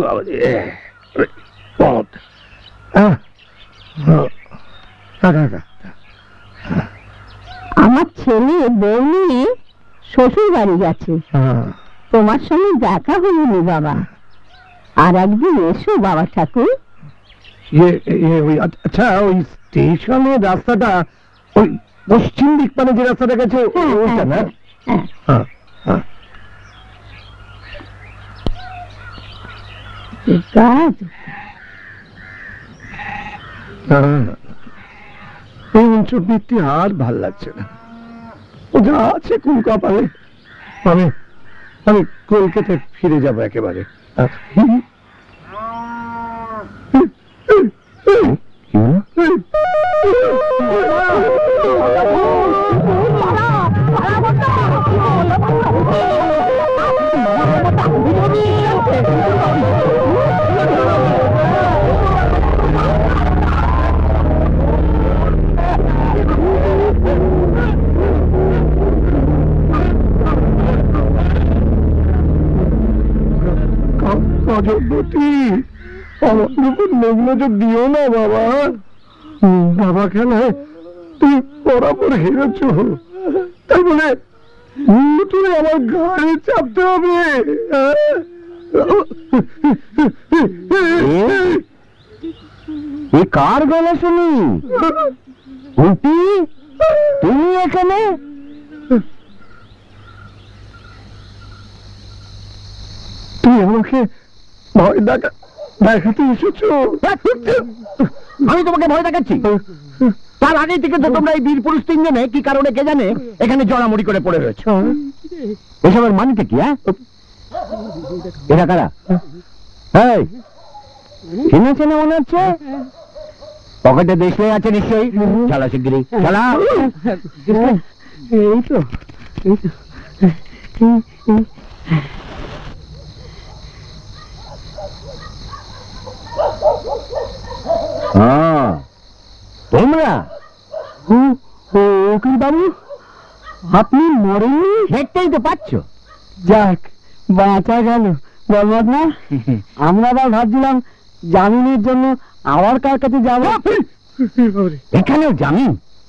পথ আমার ছেলে বউ নিয়ে শ্বশুর বাড়ি গেছে, তোমার সঙ্গে দেখা হয়নি বাবা। আর একদিন এসো বাবা ঠাকুর। আচ্ছা, ওই স্টেশনের রাস্তাটা ওই পশ্চিম দিক মানে যে রাস্তাটা গেছে ওইটা না? এই অঞ্চলবৃত্তি আর ভাল লাগছে না। ও যা আছে কোন কপালে। আমি আমি কলকাতায় ফিরে যাবো একেবারে। গজপতি, আমার উপর নগ্নজোর দিও না বাবা। বাবা খেলায় তুই বরাবর হেরেছ, তাই বলে তুই আমার ঘাড়ে চাপতে হবে? এ কার গলা শুনি? তুমি এখানে? তুই আমাকে ভয় দেখা দেখাতে এসেছো? আমি তোমাকে ভয় দেখাচ্ছি? তার আগে থেকে তো তোমরা এই বীর পুরুষ তিনজনে কি কারণে কে জানে এখানে জড়ামড়ি করে পড়ে রয়েছে। এসবের মানেটা কি? হ্যাঁ, এরা কারা? চিনেছে না মনে হচ্ছে? পকেটে দেশে আছে নিশ্চয়ই। চালা শিগগিরি চালা। এই তো তোমরা? উকিল বাবু, আপনি মরেননি? দেখতেই তো পাচ্ছ। যাক, বাঁচা গেল। বলবাদ না, আমরা আবার ভাবছিলাম জামিনের জন্য আবার কার কাছে যাবো। এখানেও জামিন?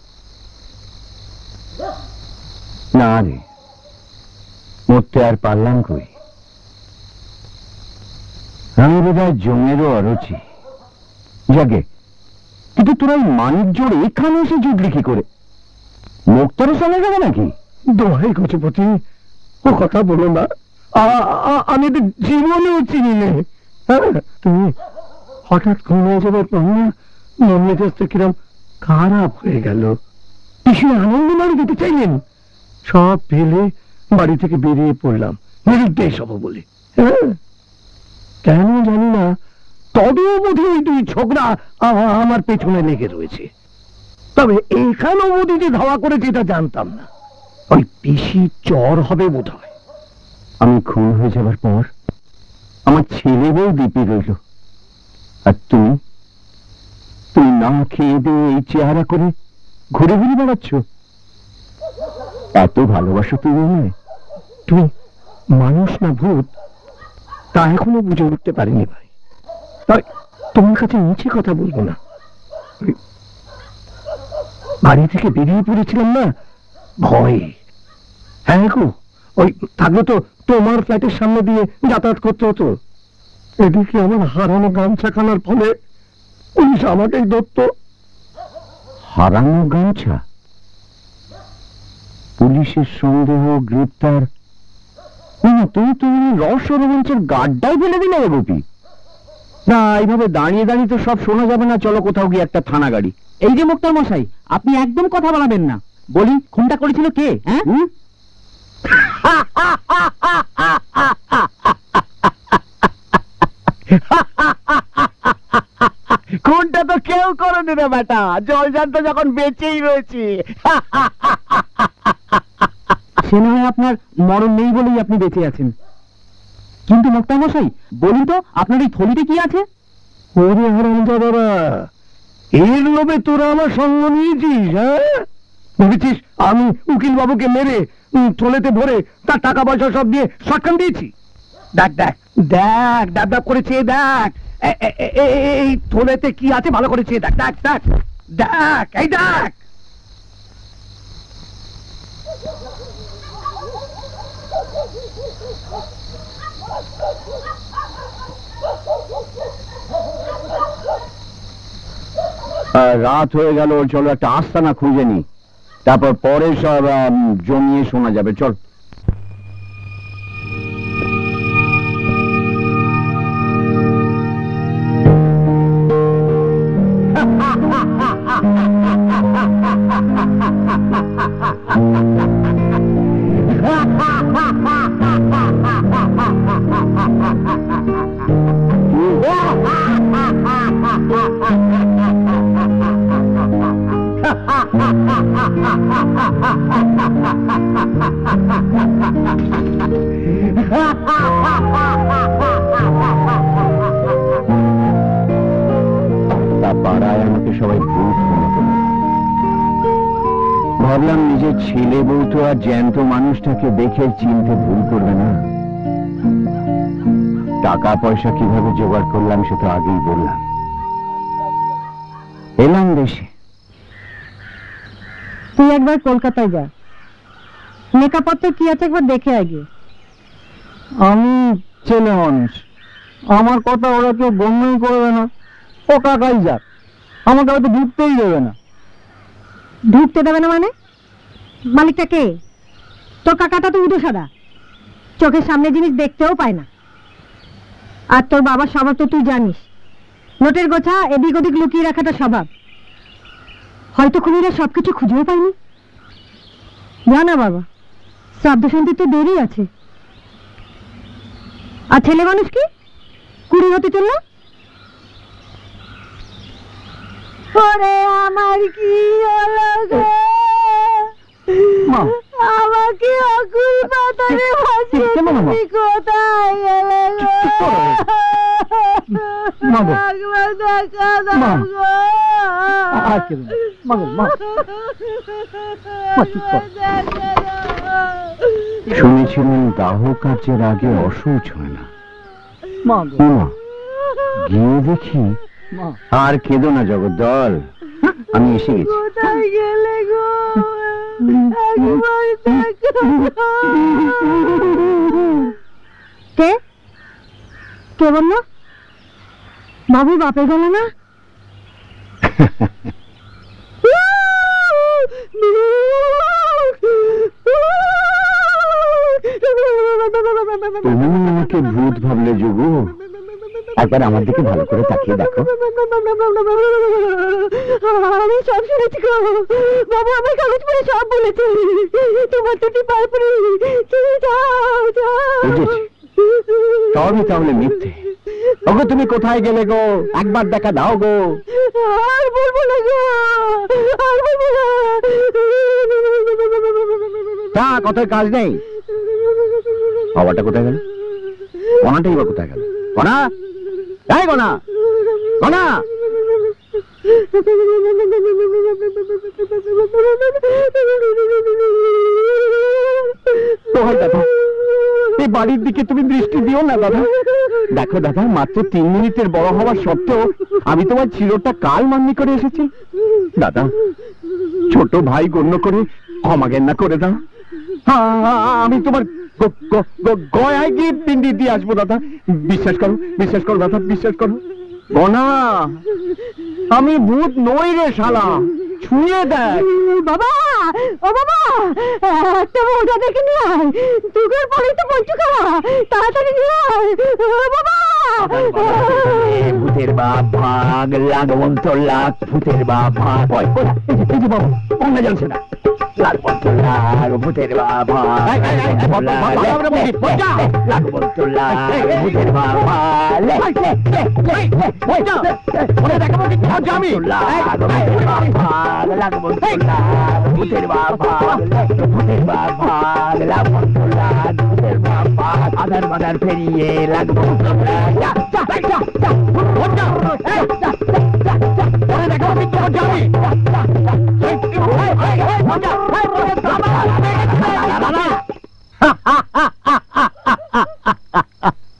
না রে, মরতে আর পারলাম কই। আমি বোধহয় জমেরও অরুচি। যাকে কিন্তু তোরা মানিক জোড়ে এখানে এসে জুটলি কি করে? মুক্তারের সঙ্গে যাবে নাকি? দোহাই গজপতি, ও কথা বলো না। আমি তো জীবনেও চিনি নে। তুমি হঠাৎ ঘুমিয়ে যাবার পর না মন মেজাজটা কিরম খারাপ হয়ে গেল। পিসি আনন্দ বাড়ি যেতে চাইলেন, সব ফেলে বাড়ি থেকে বেরিয়ে পড়লাম নিরুদ্দেশ হবো বলে। হ্যাঁ, কেন জানি না, তবেও বোধহয় ওই দুই ছোকরা আমার পেছনে লেগে রয়েছে। তবে এখানেও বোধহয় যে ধাওয়া করেছে এটা জানতাম না। ওই পিসি জ্বর হবে বোধ হয়। আমি খুন হয়ে যাবার পর আমার ছেলে বউ দ্বীপে রইল, আর তুমি তুমি না খেয়ে দিয়ে এই চেহারা করে ঘুরে ঘুরে বেড়াচ্ছ। এত ভালোবাসো তুমি নয়? তুমি মানুষ না ভূত তা এখনো বুঝে উঠতে পারিনি ভাই। তাই তোমার কাছে নিচে কথা বলবো না। বাড়ি থেকে বেরিয়ে পড়েছিলাম না ভয়ে। হ্যাঁ গো, ওই থাকলে তো তোমার ফ্ল্যাটের সামনে দিয়ে যাতায়াত করতে হতো। এদিকে আমার হারানো গামছা খানার ফলে পুলিশ আমাকেই ধরত। হারানো গামছা? পুলিশের সন্দেহ, গ্রেপ্তার? তুমি তুমি রহস্য রোমাঞ্চের গাড্ডায় ফেলে দিলে গোপী। না, এইভাবে দাঁড়িয়ে দাঁড়িয়ে তো সব শোনা যাবে না। চলো কোথাও গিয়ে একটা থানা গাড়ি। এই যে মুক্তার মশাই, আপনি একদম কথা বলাবেন না। বলি, খুনটা করেছিল কে? হ্যাঁ, খুনটা তো কেউ করেনি রে বেটা, জলজান্ত যখন বেঁচেই রয়েছে। সে না হয় আপনার মরণ নেই বলেই আপনি বেঁচে আছেন, কিন্তু মুক্তার মশাই বলি তো, আপনার এই থলিতে কি আছে? ওরে হারামজাদারা, এর লোভে তোরা আমার সঙ্গ নিয়েছিস? হ্যাঁ, ভেবেছিস আমি উকিল বাবুকে মেরে থলেতে ভরে তার টাকা পয়সা সব দিয়ে সটকান দিয়েছি? দেখ দেখ দেখ ডাব ডাব করে চেয়ে দেখ, এ- এ- এ- এ- এই থলেতে কি আছে ভালো করে চেয়ে দেখ, দেখ দেখ দেখ, এই দেখ। রাত হয়ে গেল, চলো একটা আস্তানা খুঁজে নি, তারপর পরে সব আম, জমিয়ে শোনা যাবে। চল। তা পাড়ায় আমাকে সবাই ভূত মনে করে। ভাবলাম নিজের ছেলে বউ তো আর জ্যান্ত মানুষটাকে দেখে চিনতে ভুল করবে না। টাকা পয়সা কিভাবে জোগাড় করলাম সে তো আগেই বললাম। এলাম দেশে। তুই একবার কলকাতায় যা, মেকাপত্র কি আছে একবার দেখে আগে। আমি ছেলে মানুষ, আমার কথা ওরা কেউ গণ্যই করবে না। ও কাকাই যাক, আমাকে হয়তো ঢুকতেই দেবে না। ঢুকতে দেবে না মানে? মালিকটা কে? তোর কাকাটা তো উদো সাদা, চোখের সামনে জিনিস দেখতেও পায় না। আর তোর বাবার স্বভাব তো তুই জানিস, নোটের গোছা এদিক ওদিক লুকিয়ে রাখাটা স্বভাব। হয়তো খুনিরা সবকিছু খুঁজেও পায়নি। জানা বাবা, শ্রাদ্ধ শান্তি তো দেরি আছে। আর ছেলে মানুষ কি কুড়ি হতে চলল? ওরে আমার কি হলো গো? মা, আমাকে অকুল পাতারে ভাসিয়ে কেন মা? তুমি কোথায় গেলে গো? চুপ করো। মা গো। একবার দেখা দাও মা। গো। আর কেঁদো না। মা গো, মা। মা, চুপ কর। দেখা দাও। শুনেছিলেন দাহ কার্যের আগে অশৌচ হয় না। মা গো, ও মা, গিয়ে দেখি। মা। আর কেঁদো না জগদ্দল, আমি এসে গেছি। কোথায় গেলে গো? একবার দেখা দাও। কে কে বললো? বাবু বাপের গলা না? তুমি আমাকে ভূত ভাবলে যোগু? একবার আমার দিকে ভালো করে তাকিয়ে দেখো। আমি সব শুনেছি গো বাবু, আমার কাগজ পড়ে সব বলেছে। তোমার দুটি পায়ে পড়ে যাও যাও। বুঝেছি, সবই তাহলে মিথ্যে। ওগো তুমি কোথায় গেলে গো? একবার দেখা দাও গো। আর বলবো না গো, আর বলবো না। তা কথায় কাজ নেই। বাবাটা কোথায় গেল? গনাটাই বা কোথায় গেল? গনা, তাই গনা, গনা। দাদা, এই বাড়ির দিকে তুমি দৃষ্টি দিও না দাদা। দেখো দাদা, মাত্র তিন মিনিটের বড় হওয়ার সত্ত্বেও আমি তোমার চিরটা কাল মান্যি করে এসেছি। দাদা, ছোট ভাই গণ্য করে ক্ষমা জ্ঞান করে দাও। আমি তোমার গয়ায় গিয়ে পিন্ডি দিয়ে আসবো দাদা। বিশ্বাস করো, বিশ্বাস করো দাদা, বিশ্বাস করো। গনা, আমি ভূত নই রে শালা, ছুঁয়ে দেখ। বাবা, ও বাবা, একটা মজা দেখে নিয়ে আয়। দুপুর পরেই তো পঞ্চু খাওয়া, তাড়াতাড়ি নিয়ে আয়। ও বাবা, ভূতের বাপ ভাগ লাগবন তো লাখ, ভূতের বাপ ভাগ। এই যে বাবা, অন্য জানছে না। লাগবন তো লাখ, ভূতের বাপ ভাগ। লাগবন তো লাখ, ভূতের বাপ ভাগ। দেখাবো কি আমি? লাগবন তো লাখ, ভূতের বাপ ভাগ, ভূতের বাপ ভাগ। লাগবন তো লাখ, ভূতের বাপ ভাগ। আধার বাধার ফেরিয়ে লাগবন তো লাখ। যা যা যা যা, ওঠ যা, এই যা যা যা, ওরে দেখাবো কি হচ্ছে আমি?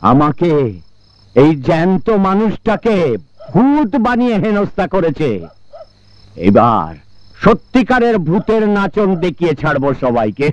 আমাকে, এই জ্যান্ত মানুষটাকে ভূত বানিয়ে হেনস্থা করেছে। এবার সত্যিকারের ভূতের নাচন দেখিয়ে ছাড়বো সবাইকে।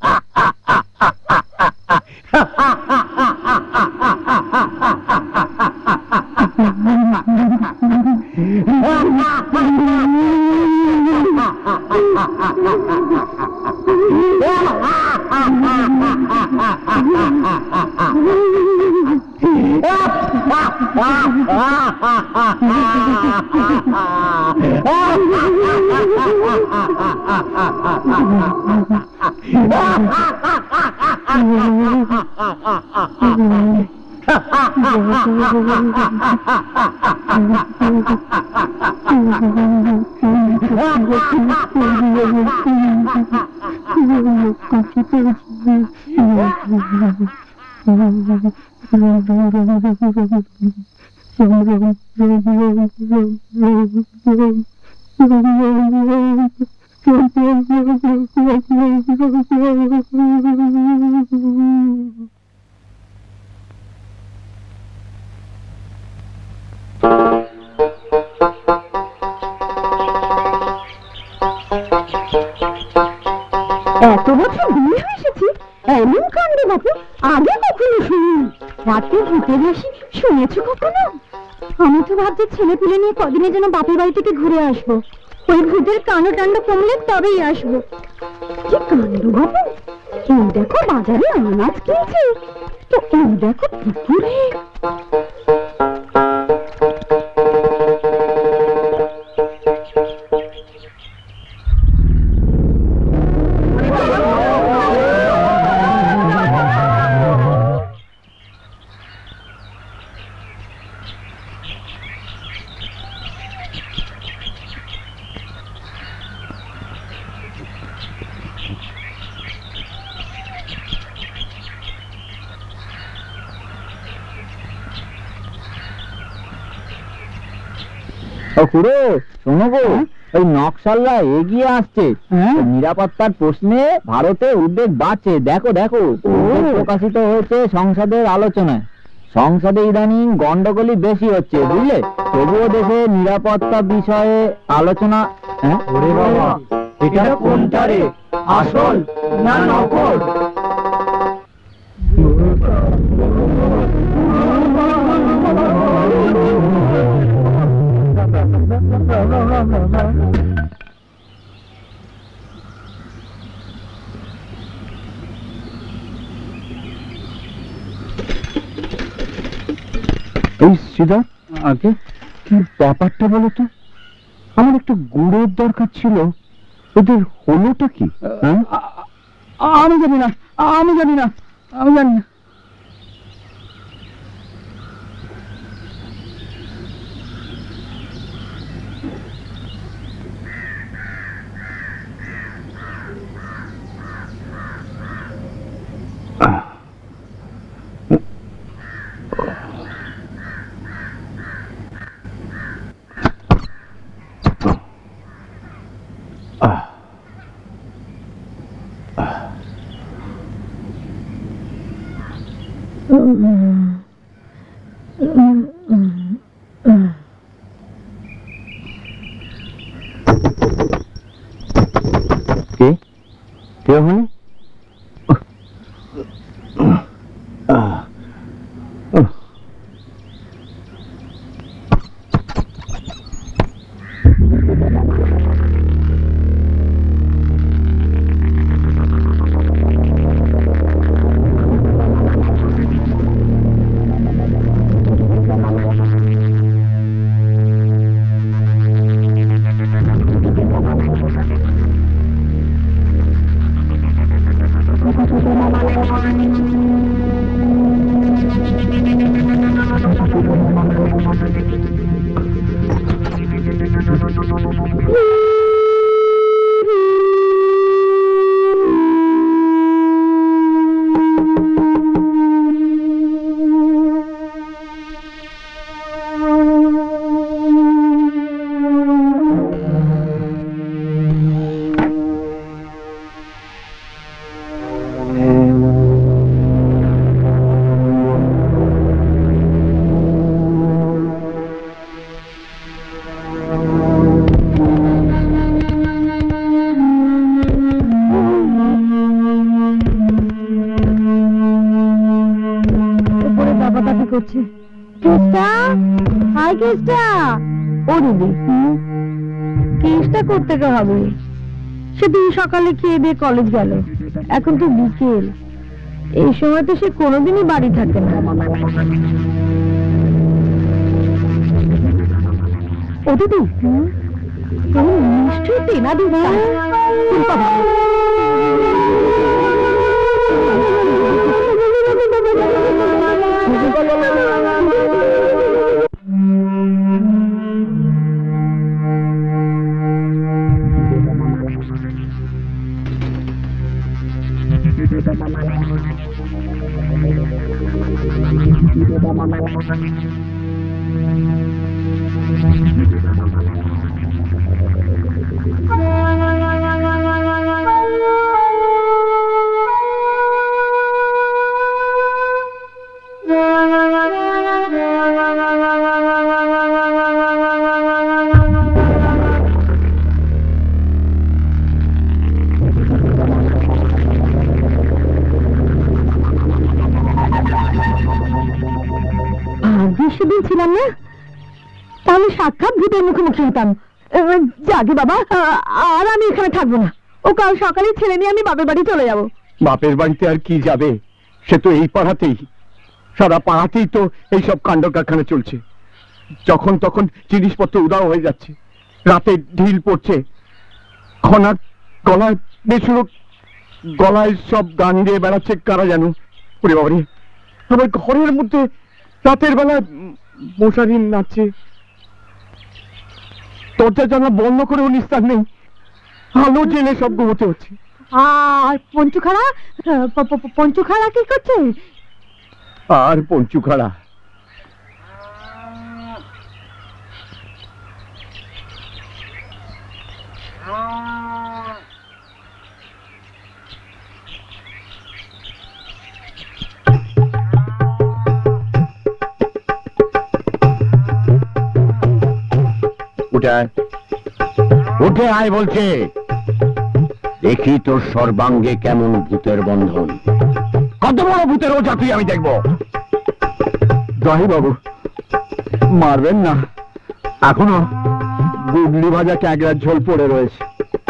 এত বছর বিয়ে হয়ে এসেছি, এমন কাণ্ড বাপু আগে কখনো শুনিনি। রাতে ভূতের হাসি শুনেছো কখনো? আমি তো ভাবছি ছেলে পুলে নিয়ে কদিনের জন্য বাপের বাড়ি থেকে ঘুরে আসবো। ওই ভূতের কাণ্ড টাণ্ড কমলে তবেই আসবো। কি কাণ্ড বাপু! এই দেখো বাজারে আনাজ কিনছে, তো এই দেখো পুকুরে। খুড়ো শোনো গো, ওই নকশালরা এগিয়ে আসছে। নিরাপত্তার প্রশ্নে ভারতের উদ্বেগ বাড়ছে। দেখো দেখো, প্রকাশিত হয়েছে সংসদের আলোচনায়। সংসদে ইদানিং গন্ডগোলই বেশি হচ্ছে, বুঝলে? তবুও দেশে নিরাপত্তা বিষয়ে আলোচনা। হ্যাঁ, ওরে বাবা, এটা কোনটা রে, আসল না নকল? এই সিধা আগে কি ব্যাপারটা বলো তো? আমার একটু গুড়ের দরকার ছিল, ওদের হলোটা কি? হ্যাঁ, আমি জানি না, আমি জানি না, আমি জানি না। কে কে ওখানে? কেসটা? ও দিদি, কেসটা করতে হবে। সেদিন সকালে খেয়ে দিয়ে কলেজ গেল, এখন তো বিকেল, এই সময় তো সে কোনোদিনই বাড়ি থাকে না। ও দিদি, তুমি নিশ্চয়ই তেনা দিদি। সেদিন ছিলাম না, তাহলে সাক্ষাৎ ভূতের মুখোমুখি হতাম। যাকে বাবা, আর আমি এখানে থাকবো না। ও কাল সকালে ছেলে নিয়ে আমি বাপের বাড়ি চলে যাব। বাপের বাড়িতে আর কি যাবে? সে তো এই পাড়াতেই, সারা পাড়াতেই তো এইসব কাণ্ড কারখানা চলছে। যখন তখন জিনিসপত্র উদাও হয়ে যাচ্ছে, রাতে ঢিল পড়ছে, খনার গলায় বেসুরো গলায় সব গান দিয়ে বেড়াচ্ছে কারা যেন। ওরে বাবারে, আমার ঘরের মধ্যে রাতের বেলা মশারি নাচছে, দরজা জানলা বন্ধ করে নিস্তার নেই, আলো জেলে সব ঘুমোতে হচ্ছে। আর পঞ্চুখাড়া, পঞ্চুখাড়া কি করছে? আর পঞ্চুখাড়া উঠে আয়, উঠে আয় বলছে। দেখি তোর সর্বাঙ্গে কেমন ভূতের বন্ধন, কত বড় ভূতের ওঝা তুই আমি দেখবো। জয় বাবু, মারবেন না, এখনো গুগলি ভাজা ক্যাংড়ার ঝোল পড়ে রয়েছে।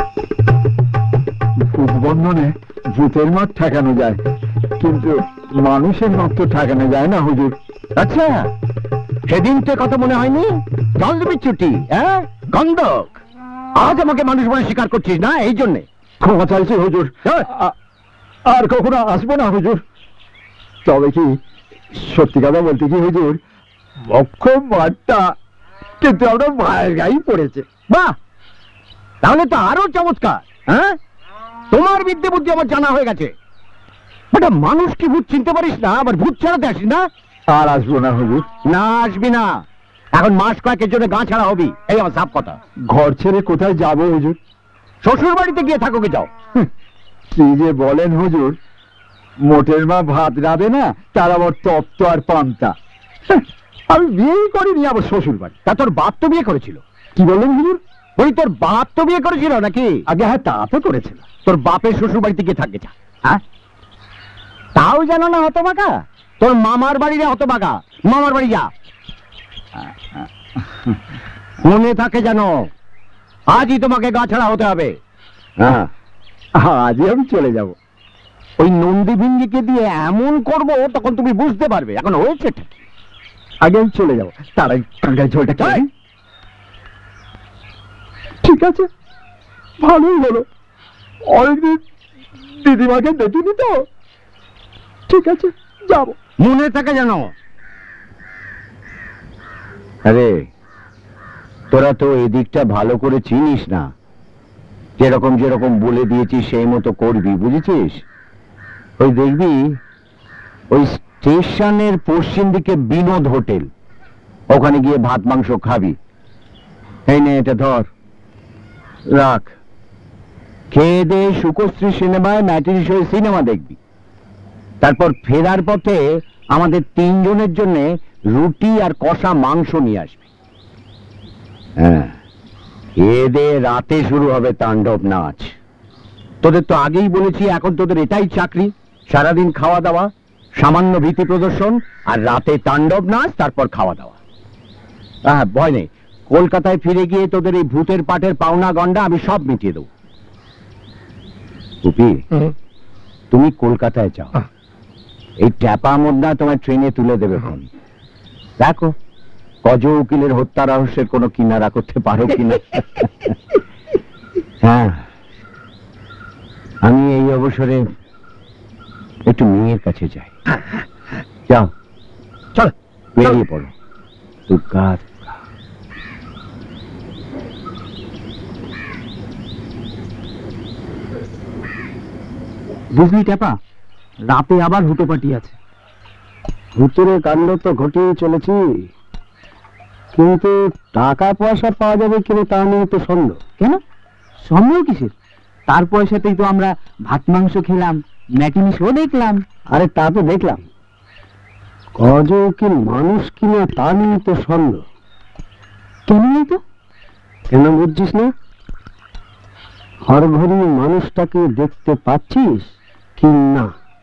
ভূত বন্ধনে ভূতের মাঠ ঠেকানো যায়, কিন্তু মানুষের মাঠ তো ঠেকানো যায় না হুজুর। আচ্ছা, সেদিন তো কথা মনে হয়নি? জল দিবি ছুটি, হ্যাঁ গন্ধক, আজ আমাকে মানুষ বলে স্বীকার করছিস না, এই জন্যে ক্ষমা চাইছি হুজুর, আর কখনো আসবো না হুজুর। তবে কি সত্যি কথা বলতে কি হুজুর, অক্ষম মাঠটা কিন্তু আমরা মায়ের গায়ে পড়েছে। বাহ, তাহলে তো আরো চমৎকার। হ্যাঁ, তোমার বিদ্যে বুদ্ধি আমার জানা হয়ে গেছে। বেটা, মানুষ কি ভূত চিনতে পারিস না, আবার ভূত ছাড়াতে আসিস না। আর আসবো না হুজুর। না আসবি না, এখন মাস কয়েকের জন্য গা ছাড়া হবি, এই আমার সাপ কথা। ঘর ছেড়ে কোথায় যাবো হুজুর? শ্বশুর বাড়িতে গিয়ে থাকো, যাও। কি যে বলেন হুজুর, মোটের মা ভাত রাঁধে না, তার আবার তপ্ত আর পান্তা। আমি বিয়েই করিনি আবার শ্বশুর বাড়ি। তা তোর বাপ তো বিয়ে করেছিল। কি বললেন হুজুর? ওই তোর বাপ তো বিয়ে করেছিল নাকি? আগে হ্যাঁ, তা তো করেছিল। তোর বাপের শ্বশুর বাড়িতে গিয়ে থাকবে যা। হ্যাঁ, তাও জানো না হতবাগা? তোর মামার বাড়ি রে হতবাগা, মামার বাড়ি যা। মনে থাকে জানো, আজই তোমাকে গা ছাড়া হতে হবে। হ্যাঁ, আজই আমি চলে যাব। ওই নন্দী ভিঙ্গিকে দিয়ে এমন করবো তখন তুমি বুঝতে পারবে এখন হয়েছে। আগে আমি চলে যাবো, তার কাঁকড়ার ঝোলটা খাই। ঠিক আছে, ভালোই হলো, অনেকদিন দিদিমাকে দেখিনি তো। ঠিক আছে, যাবো। মনে থাকে জানো। আরে তোরা তো এদিকটা ভালো করে চিনিস না, যেরকম যেরকম বলে দিয়েছিস সেই মতো করবি, বুঝেছিস? ওই দেখবি ওই স্টেশনের পশ্চিম দিকে বিনোদ হোটেল, ওখানে গিয়ে ভাত মাংস খাবি। এই নে, এটা ধর, রাখ। খেয়ে দে সুকশ্রী সিনেমায় ম্যাটিনি শোয়ে সিনেমা দেখবি। তারপর ফেরার পথে আমাদের তিনজনের জন্য রুটি আর কষা মাংস নিয়ে আসবি। হ্যাঁ, খেয়ে দে, রাতে শুরু হবে তাণ্ডব নাচ। তোদের তো আগেই বলেছি, এখন তোদের এটাই চাকরি, সারাদিন খাওয়া দাওয়া, সামান্য ভীতি প্রদর্শন, আর রাতে তাণ্ডব নাচ, তারপর খাওয়া দাওয়া। হ্যাঁ, ভয় নেই, কলকাতায় ফিরে গিয়ে তোদের এই ভূতের পাটের পাওনা গন্ডা আমি সব মিটিয়ে দেবো। গুপি, তুমি কলকাতায় যাও, এই ট্যাপা মোদ্দা তোমার ট্রেনে তুলে দেবে ফোন। দেখো গজ উকিলের হত্যা রহস্যের কোনো কিনারা করতে পারো কিনা। হ্যাঁ, আমি এই অবসরে একটু মেয়ের কাছে যাই। যাও, চল বেরিয়ে পড়ো। দুর্গা দুর্গা। বুঝলি ট্যাপা, রাতে আবার হুটোপাটি আছে। ভুতুরে কাণ্ড তো ঘটিয়ে চলেছি, কিন্তু টাকা পয়সা পাওয়া যাবে কিনা তা নিয়ে তো সন্দেহ। কেন সন্দেহ কিসের? তার পয়সাতেই তো আমরা ভাত মাংস খেলাম, ম্যাটিনি শো দেখলাম। আরে তা তো দেখলাম, গজ উকিল মানুষ কিনা তা নিয়ে তো সন্দেহ। কেন নেই তো? কেন বুঝছিস না? হরঘড়ি মানুষটাকে দেখতে পাচ্ছিস কি না?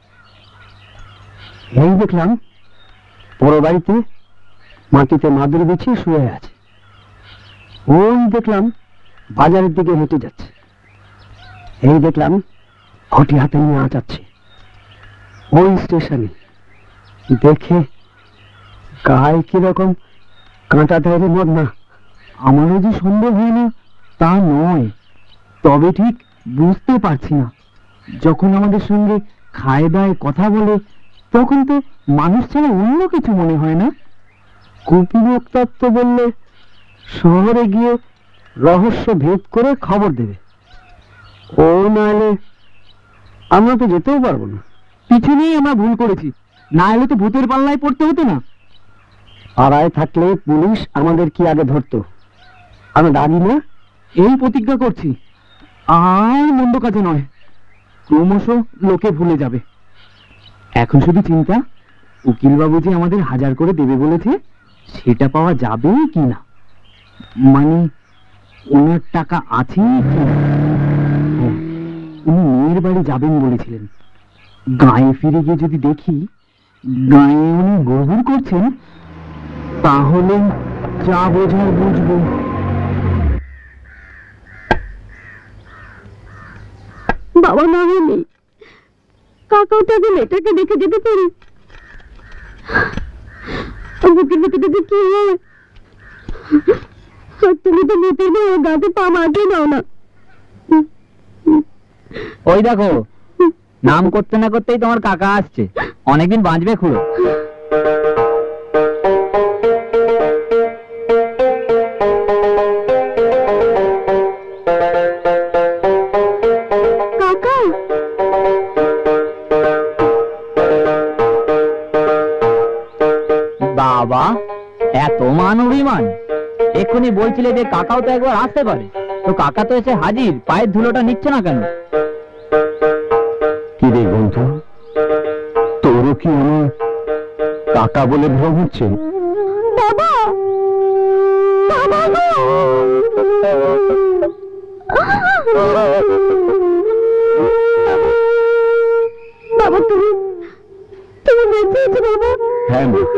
এই দেখলাম বড় বাড়িতে মাটিতে মাদুর বিছিয়ে শুয়ে আছে। ওই দেখলাম বাজারের দিকে হেঁটে যাচ্ছে। এই দেখলাম ঘটি হাতে নিয়ে আঁচাচ্ছে। ওই স্টেশনে দেখে গায়ে কিরকম কাঁটা দেয় রে মদ না। আমারও যে সন্দেহ হয় না তা নয়, তবে ঠিক বুঝতে পারছি না। যখন আমাদের সঙ্গে খায় দায় কথা বলে তখন তো মানুষ ছাড়া অন্য কিছু মনে হয় না। কুপি মুক্তাত্ম বললে শহরে গিয়ে রহস্য ভেদ করে খবর দেবে। ও নাহলে আমরা তো যেতেও পারবো না। পিছনেই আমরা ভুল করেছি, না এলে তো ভূতের পাল্লায় পড়তে হতো না। পাড়ায় থাকলে পুলিশ আমাদের কি আগে ধরতো? আমরা দাঁড়ি না, এই প্রতিজ্ঞা করছি আর মন্দ কাজে নয়। ক্রমশ লোকে ভুলে যাবে। এখন শুধু চিন্তা, উকিলবাবু যে আমাদের হাজার করে দেবে বলেছে সেটা পাওয়া যাবে কি না, মানে ওনার টাকা আছে কি না। হ্যাঁ, উনি মেয়ের বাড়ি যাবেন বলেছিলেন। গায়ে ফিরে গিয়ে যদি দেখি গায়ে উনি গড়গড় করছেন, তাহলে যা বোঝার বুঝবো। বাবা না হলে কাকাও তাকে মেয়েটাকে দেখে যেতে পারে। বুকের ভিতরে যে কি হয়, আর তুমি তো ভূতের মেয়ে গাতে পা মারতে দাও না। ওই দেখো, নাম করতে না করতেই তোমার কাকা আসছে। অনেকদিন বাঁচবে খুড়ো। কাকা, বাবা, এত মান অভিমান! এক্ষুনি বলছিলে যে কাকাও তো একবার আসতে পারে, তো কাকা তো এসে হাজির, পায়ের ধুলোটা নিচ্ছে না কেন? কি রে বন্ধু, তোরও কি আমার কাকা বলে ভ্রম হচ্ছে? বাবা, বাবা গো! বাবা, তুমি তুমি বেঁচে আছো বাবা? হ্যাঁ মা।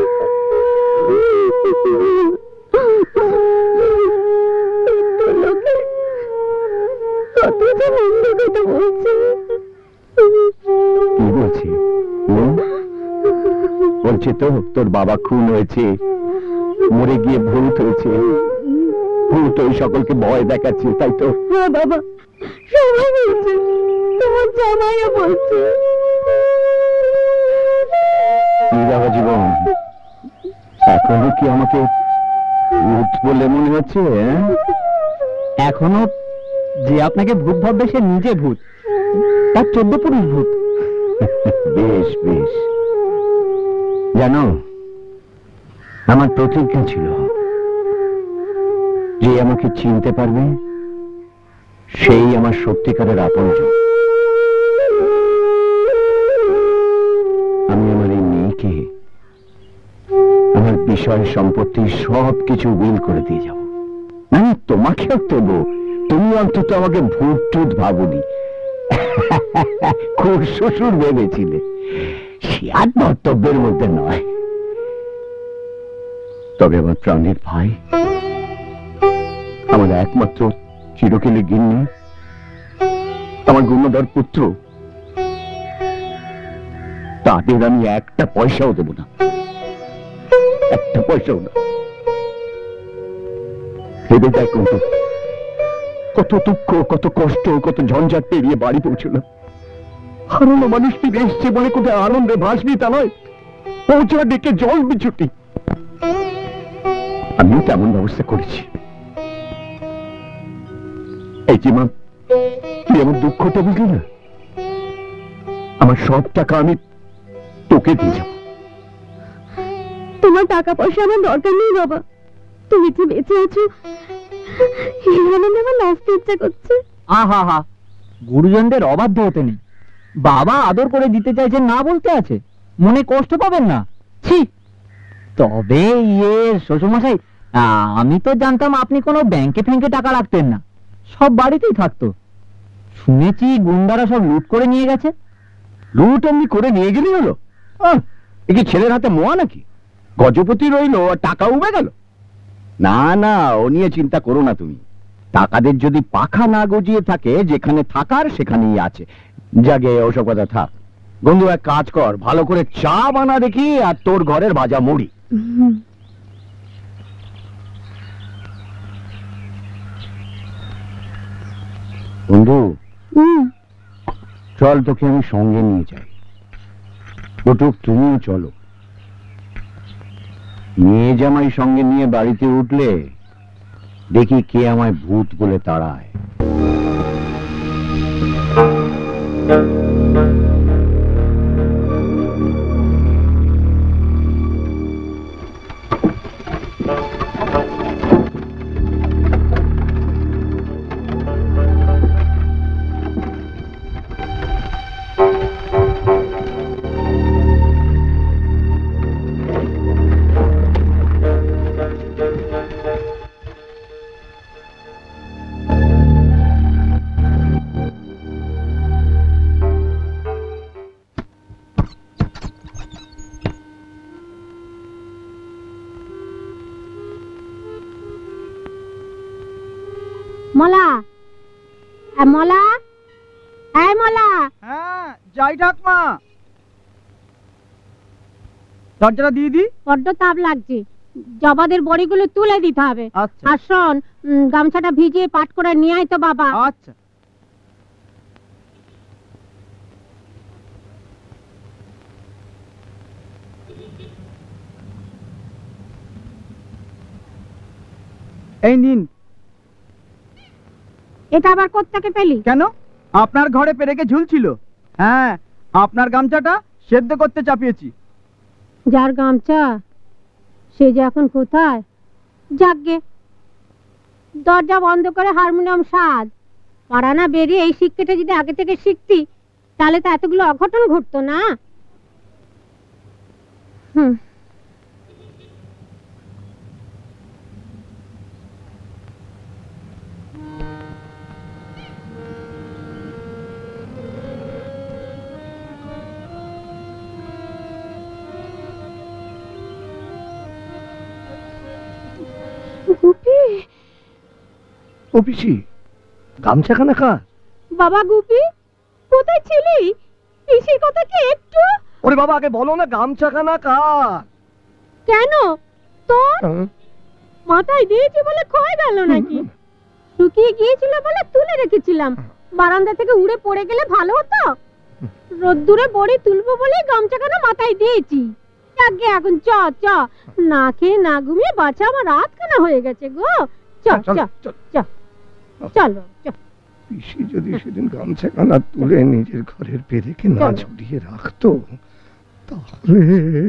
লোকে কত যে মন্দ কথা বলছে। কি বলছি? হুম? বলছে তো তোর বাবা খুন হয়েছে, মরে গিয়ে ভূত হয়েছে, ভূত ওই সকলকে ভয় দেখাচ্ছে, তাই তো? হ্যাঁ বাবা, সবাই বলছে, তোমার জামাইও বলছে। কি বাবা জীবন, এখনো কি আমাকে ভূত বলে মনে হচ্ছে? হ্যাঁ, এখনো যে আপনাকে ভূত ভাববে সে নিজে ভূত, তার চোদ্দ পুরুষ ভূত। বেশ বেশ। জানো, আমার প্রতিজ্ঞা ছিল যে আমাকে চিনতে পারবে সেই আমার সত্যিকারের আপনজন। আমি আমার এই মেয়েকে আমার বিষয় সম্পত্তি সব কিছু উইল করে দিয়ে যাব। মানে তোমাকেও দেবো, তুমি অন্তত আমাকে ভূত টুত ভাবুনি, খুব শ্বশুর ভেবেছিলে। সে আর বক্তব্যের মধ্যে নয়। তবে আমার প্রাণের ভাই, আমার একমাত্র চিরকেলে গিন্নি, আমার গুণধর পুত্র, তাদের আমি একটা পয়সাও দেব না, একটা পয়সাও না। ভেবে দেখ কত দুঃখ, কত কষ্ট, কত ঝঞ্ঝাট পেরিয়ে বাড়ি পৌঁছলাম। হারানো মানুষ ফিরে এসছে বলে কোথায় আনন্দে ভাসবি তা নয়, পৌঁছা ডেকে জল বিছুটি। আমিও তেমন ব্যবস্থা করেছি। এই যে মা, তুই আমার দুঃখটা বুঝলি না? আমার সব টাকা আমি তোকে দিয়ে যাব। তোমার টাকা পয়সা আমার দরকার নেই বাবা, তুমি তো বেঁচে আছো, এই আনন্দে আমার নাচতে ইচ্ছা করছে। আহা হা, গুরুজনদের অবাধ্য হতে নেই। বাবা আদর করে দিতে চাইছেন না বলতে আছে, মনে কষ্ট পাবেন না। ছি, তবে ইয়ে শ্বশুরমশাই, আমি তো জানতাম আপনি কোনো ব্যাংকে ফ্যাংকে টাকা রাখতেন না, সব বাড়িতেই থাকতো। শুনেছি গুন্ডারা সব লুট করে নিয়ে গেছে। লুট এমনি করে নিয়ে গেলেই হলো? এ কি ছেলের হাতে মোয়া নাকি? গজপতি রইলো আর টাকা উবে গেল? না না, ও নিয়ে চিন্তা করো না তুমি। টাকাদের যদি পাখা না গজিয়ে থাকে, যেখানে থাকার সেখানেই আছে। জাগে ওসব কথা থাক। বন্ধু, এক কাজ কর, ভালো করে চা বানা দেখি, আর তোর ঘরের ভাজা মুড়ি। বন্ধু, চল তোকে আমি সঙ্গে নিয়ে যাই। বটুক, তুমিও চলো। মেয়ে জামাই সঙ্গে নিয়ে বাড়িতে উঠলে দেখি কে আমায় ভূত বলে তাড়ায়। মলা, মলা, এই মলা। হ্যাঁ যাই ঠাকমা, দরজাটা দিয়ে দি। বড্ড তাপ লাগছে, জবাদের বড়িগুলো তুলে দিতে হবে। আচ্ছা আর শোন, গামছাটা ভিজিয়ে পাট করে নিয়ে আয় তো বাবা। আচ্ছা। এই নিন। এটা আবার কোত্থেকে পেলি? কেন, আপনার ঘরে পেরেকে ঝুলছিল। হ্যাঁ, আপনার গামছাটা সেদ্ধ করতে চাপিয়েছি। যার গামছা সে যে এখন কোথায়? যাকগে, দরজা বন্ধ করে হারমোনিয়াম সাজ। পারানা বেরিয়ে এই শিক্ষাটা যদি আগে থেকে শিখতি, তাহলে তো এতগুলো অঘটন ঘটতো না। হুম, গুপি, ও পিসি, গামছাখানা কার? বাবা গুপি, কোথায় ছিলি? পিসির কথা কি একটু? ওরে বাবা, আগে বলো না গামছাখানা কার? কেন তোর মাথায় দিয়েছি বলে ক্ষয় গেল নাকি? শুকিয়ে গিয়েছিল বলে তুলে রেখেছিলাম, বারান্দা থেকে উড়ে পড়ে গেলে ভালো হতো। রোদ্দুরে বড়ি তুলবো বলে গামছাখানা মাথায় দিয়েছি। যাকে এখন চ চ, না খেয়ে না ঘুমিয়ে বাচ্চা আমার রাতখানা হয়ে গেছে গো। চ চ চ চলো। পিসি যদি সেদিন গামছাখানা তুলে নিজের ঘরের পেরেকে না ঝুলিয়ে রাখতো, তাহলে।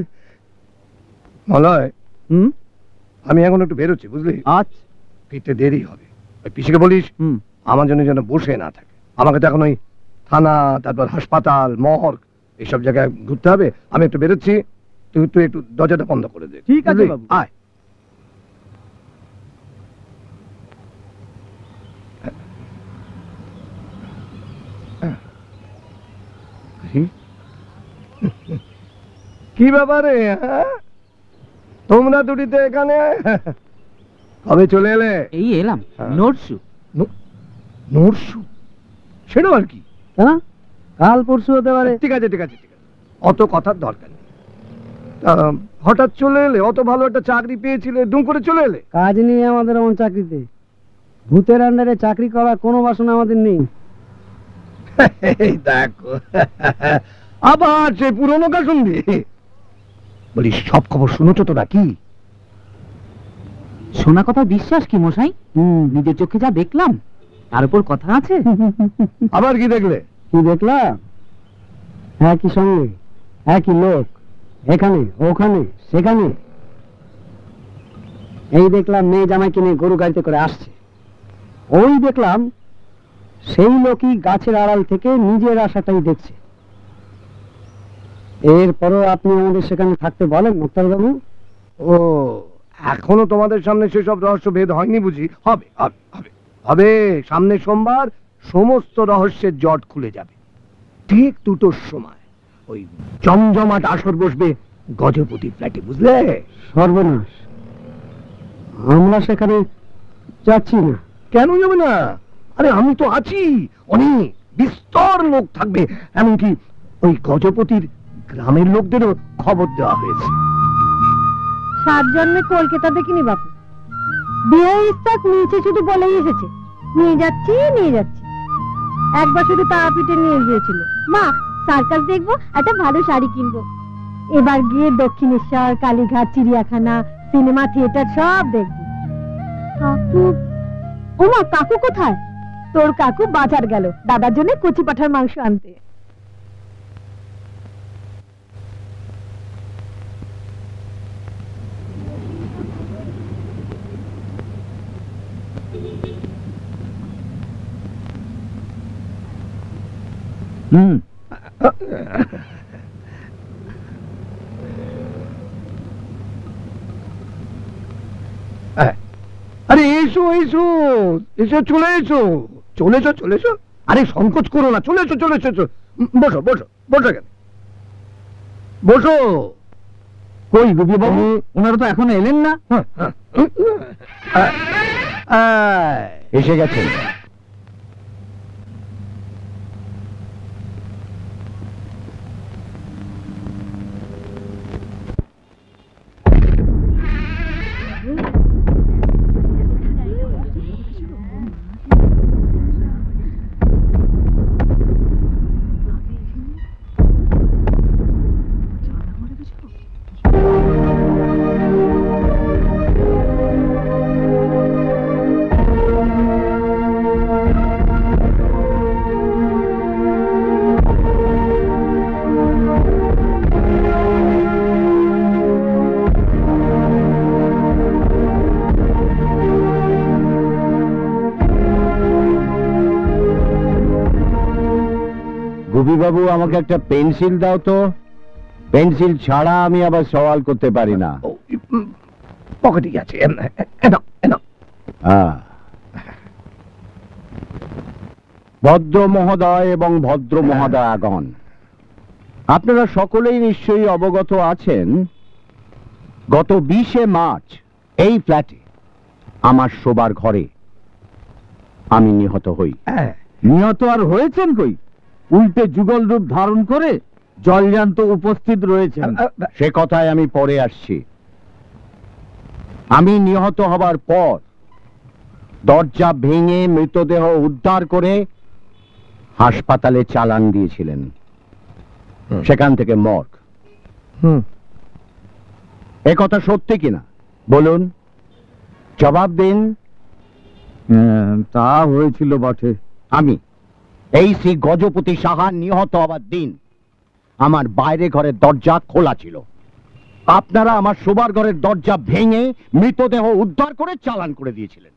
মলয়, হুম, আমি এখন একটু বেরোচ্ছি, বুঝলি? আচ্ছা। ফিরতে দেরি হবে। ওই পিসিকে বলিস হুম, আমার জন্য যেন বসে না থাকে। আমাকে তো এখন ওই থানা, তারপর হাসপাতাল, মর্গ, এইসব জায়গায় ঘুরতে হবে। আমি একটু বেরোচ্ছি, তুই তুই একটু দরজাটা বন্ধ করে দে। ঠিক আছে বুঝলি? বাবু। আয়। কি ব্যাপারে? তোমরা দুটিতে এখানে কবে চলে এলে? এই এলাম হ্যাঁ। নোটসু নরসু, সেটাও আর কি? হ্যাঁ, কাল পরশু হতে পারে। ঠিক আছে ঠিক আছে ঠিক আছে, অত কথার দরকার নেই। তা, হঠাৎ চলে এলে? অত ভালো একটা চাকরি পেয়েছিলে, দুম করে চলে এলে? কাজ নেই আমাদের এমন চাকরিতে। ভূতের আন্ডারে চাকরি করার কোনো বাসনা আমাদের নেই। এই দেখো, আবার সে পুরনো কা শুনবি? বলি, সব খবর শুনেছো তো নাকি? শোনা কথা বিশ্বাস কি মশাই? নিজের চোখে যা দেখলাম তার উপর কথা আছে। আবার কি দেখলে? কি দেখলাম? একই সঙ্গে একই লোক, এখানে ওখানে সেখানে। এই দেখলাম মেয়ে জামাইকে নিয়ে গরু গাড়িতে করে আসছে। ওই দেখলাম সেই লোকই গাছের আড়াল থেকে নিজের আশাটাই দেখছে। এরপরও আপনি আমাদের সেখানে থাকতে বলেন মুক্তারবাবু? ও, এখনো তোমাদের সামনে সেসব রহস্য ভেদ হয়নি বুঝি? হবে হবে হবে হবে সামনে সোমবার সমস্ত রহস্যের জট খুলে যাবে। ঠিক দুটোর সময় ওই জমজমাট আসর বসবে গজপতি ফ্ল্যাটে, বুঝলে? সর্বনাশ, আমরা সেখানে যাচ্ছি না। কেন যাবে না? আরে আমি তো আছি, অনেক বিস্তর লোক থাকবে। এমনকি ওই গজপতির গ্রামের লোকদেরও খবর দেওয়া হয়েছে। সাত জন্মে কলকাতা দেখিনি বাপু, বিয়ে ইস্তাক নিচে শুধু বলেই এসেছে নিয়ে যাচ্ছি নিয়ে যাচ্ছি। একবার শুধু তারাপীঠে নিয়ে গিয়েছিল, মা সার্কাস দেখবো, একটা ভালো শাড়ি কিনবো। এবার গিয়ে দক্ষিণেশ্বর, কালীঘাট, চিড়িয়াখানা, সিনেমা থিয়েটার সব দেখবো। কাকু, ও মা, কাকু কোথায়? তোর কাকু বাজার গেল দাদার জন্য কচি পাঠার মাংস আনতে। হুম, আরে এসো এসো এসো, চলে এসো চলে এসো চলে এসো। আরে সংকোচ করো না, চলে এসো চলে এসো। বসো বসো বসো, কেন বসো। কই গুপি বাবু, ওনারা তো এখনো এলেন না। এসে গেছেন। বাবু, আমাকে একটা পেন্সিল দাও তো। পেন্সিল ছাড়া আমি আবার সওয়াল করতে পারি না। পকেটে আছে, ভদ্র মহোদয় এবং ভদ্র মহোদয়াগণ, আপনারা সকলেই নিশ্চয়ই অবগত আছেন, গত বিশে মার্চ এই ফ্ল্যাটে আমার শোবার ঘরে আমি নিহত হই। নিহত আর হয়েছেন কই? উল্টে যুগল রূপ ধারণ করে জলজান্ত উপস্থিত রয়েছেন। সে কথায় আমি পরে আসছি। আমি নিহত হবার পর দরজা ভেঙে মৃতদেহ উদ্ধার করে হাসপাতালে চালান দিয়েছিলেন, সেখান থেকে মর্গ। এ কথা সত্যি কিনা বলুন, জবাব দিন। তা হয়েছিল বটে। আমি এই শ্রী গজপতি সাহা নিহত হবার দিন আমার বাইরে ঘরের দরজা খোলা ছিল। আপনারা আমার শোবার ঘরের দরজা ভেঙে মৃতদেহ উদ্ধার করে চালান করে দিয়েছিলেন।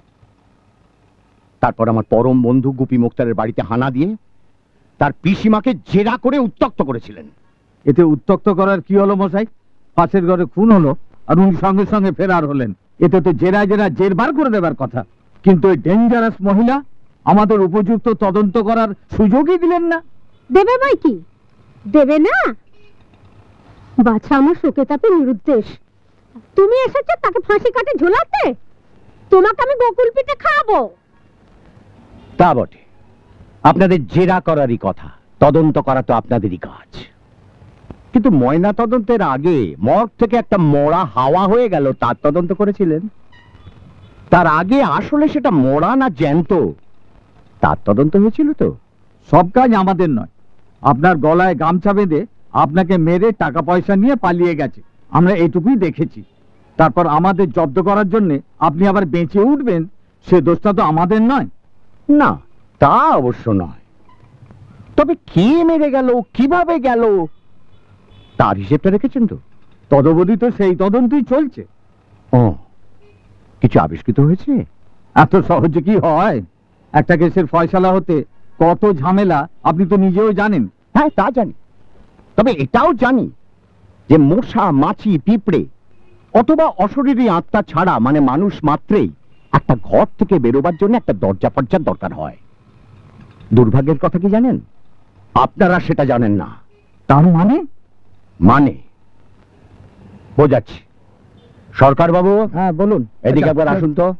তারপর আমার পরম বন্ধু গুপি মুক্তারের বাড়িতে হানা দিয়ে তার পিসিমাকে জেরা করে উত্ত্যক্ত করেছিলেন। এতে উত্ত্যক্ত করার কি হলো মশাই? পাশের ঘরে খুন হলো আর উনি সঙ্গে সঙ্গে ফেরার হলেন। এতে তো জেরা জেরা জের বার করে দেবার কথা, কিন্তু ওই ডেঞ্জারাস মহিলা আমাদের উপযুক্ত তদন্ত করার সুযোগই দিলেন না। দেবে ভাই কি দেবে না? বাছা আমার শোকে তাপে নিরুদ্দেশ, তুমি এসেছো তাকে ফাঁসি কাটে ঝুলাতে? তোমাকে আমি বকুল পিঠে খাওয়াবো। তা বটে, আপনাদের জেরা করারই কথা, তদন্ত করা তো আপনাদেরই কাজ। কিন্তু ময়না তদন্তের আগে মর্গ থেকে একটা মরা হাওয়া হয়ে গেল, তার তদন্ত করেছিলেন? তার আগে আসলে সেটা মরা না জ্যান্ত তার তদন্ত হয়েছিল তো? সব কাজ আমাদের নয়। আপনার গলায় গামছা বেঁধে আপনাকে মেরে টাকা পয়সা নিয়ে পালিয়ে গেছে, আমরা এইটুকুই দেখেছি। তারপর আমাদের জব্দ করার জন্য আপনি আবার বেঁচে উঠবেন, সে দোষটা তো আমাদের নয়। না, তা অবশ্য নয়। তবে কে মেরে গেল, কিভাবে গেল, তার হিসেবটা রেখেছেন তো? তদবধি তো সেই তদন্তই চলছে। ও, কিছু আবিষ্কৃত হয়েছে? এত সহজে কি হয়? একটা কেসের ফয়সালা হতে কত ঝামেলা আপনি তো নিজেও জানেন। হ্যাঁ, তা জানি। তবে এটাও জানি যে মশা, মাছি, পিঁপড়ে অথবা অশরীরী আত্মা ছাড়া, মানে মানুষ মাত্রেই একটা ঘর থেকে বেরোবার জন্য একটা দরজা ফরজার দরকার হয়। দুর্ভাগ্যের কথা কি জানেন? আপনারা সেটা জানেন না। তার মানে? মানে বোঝাচ্ছি। সরকার বাবু, হ্যাঁ বলুন। এদিকে একবার আসুন তো।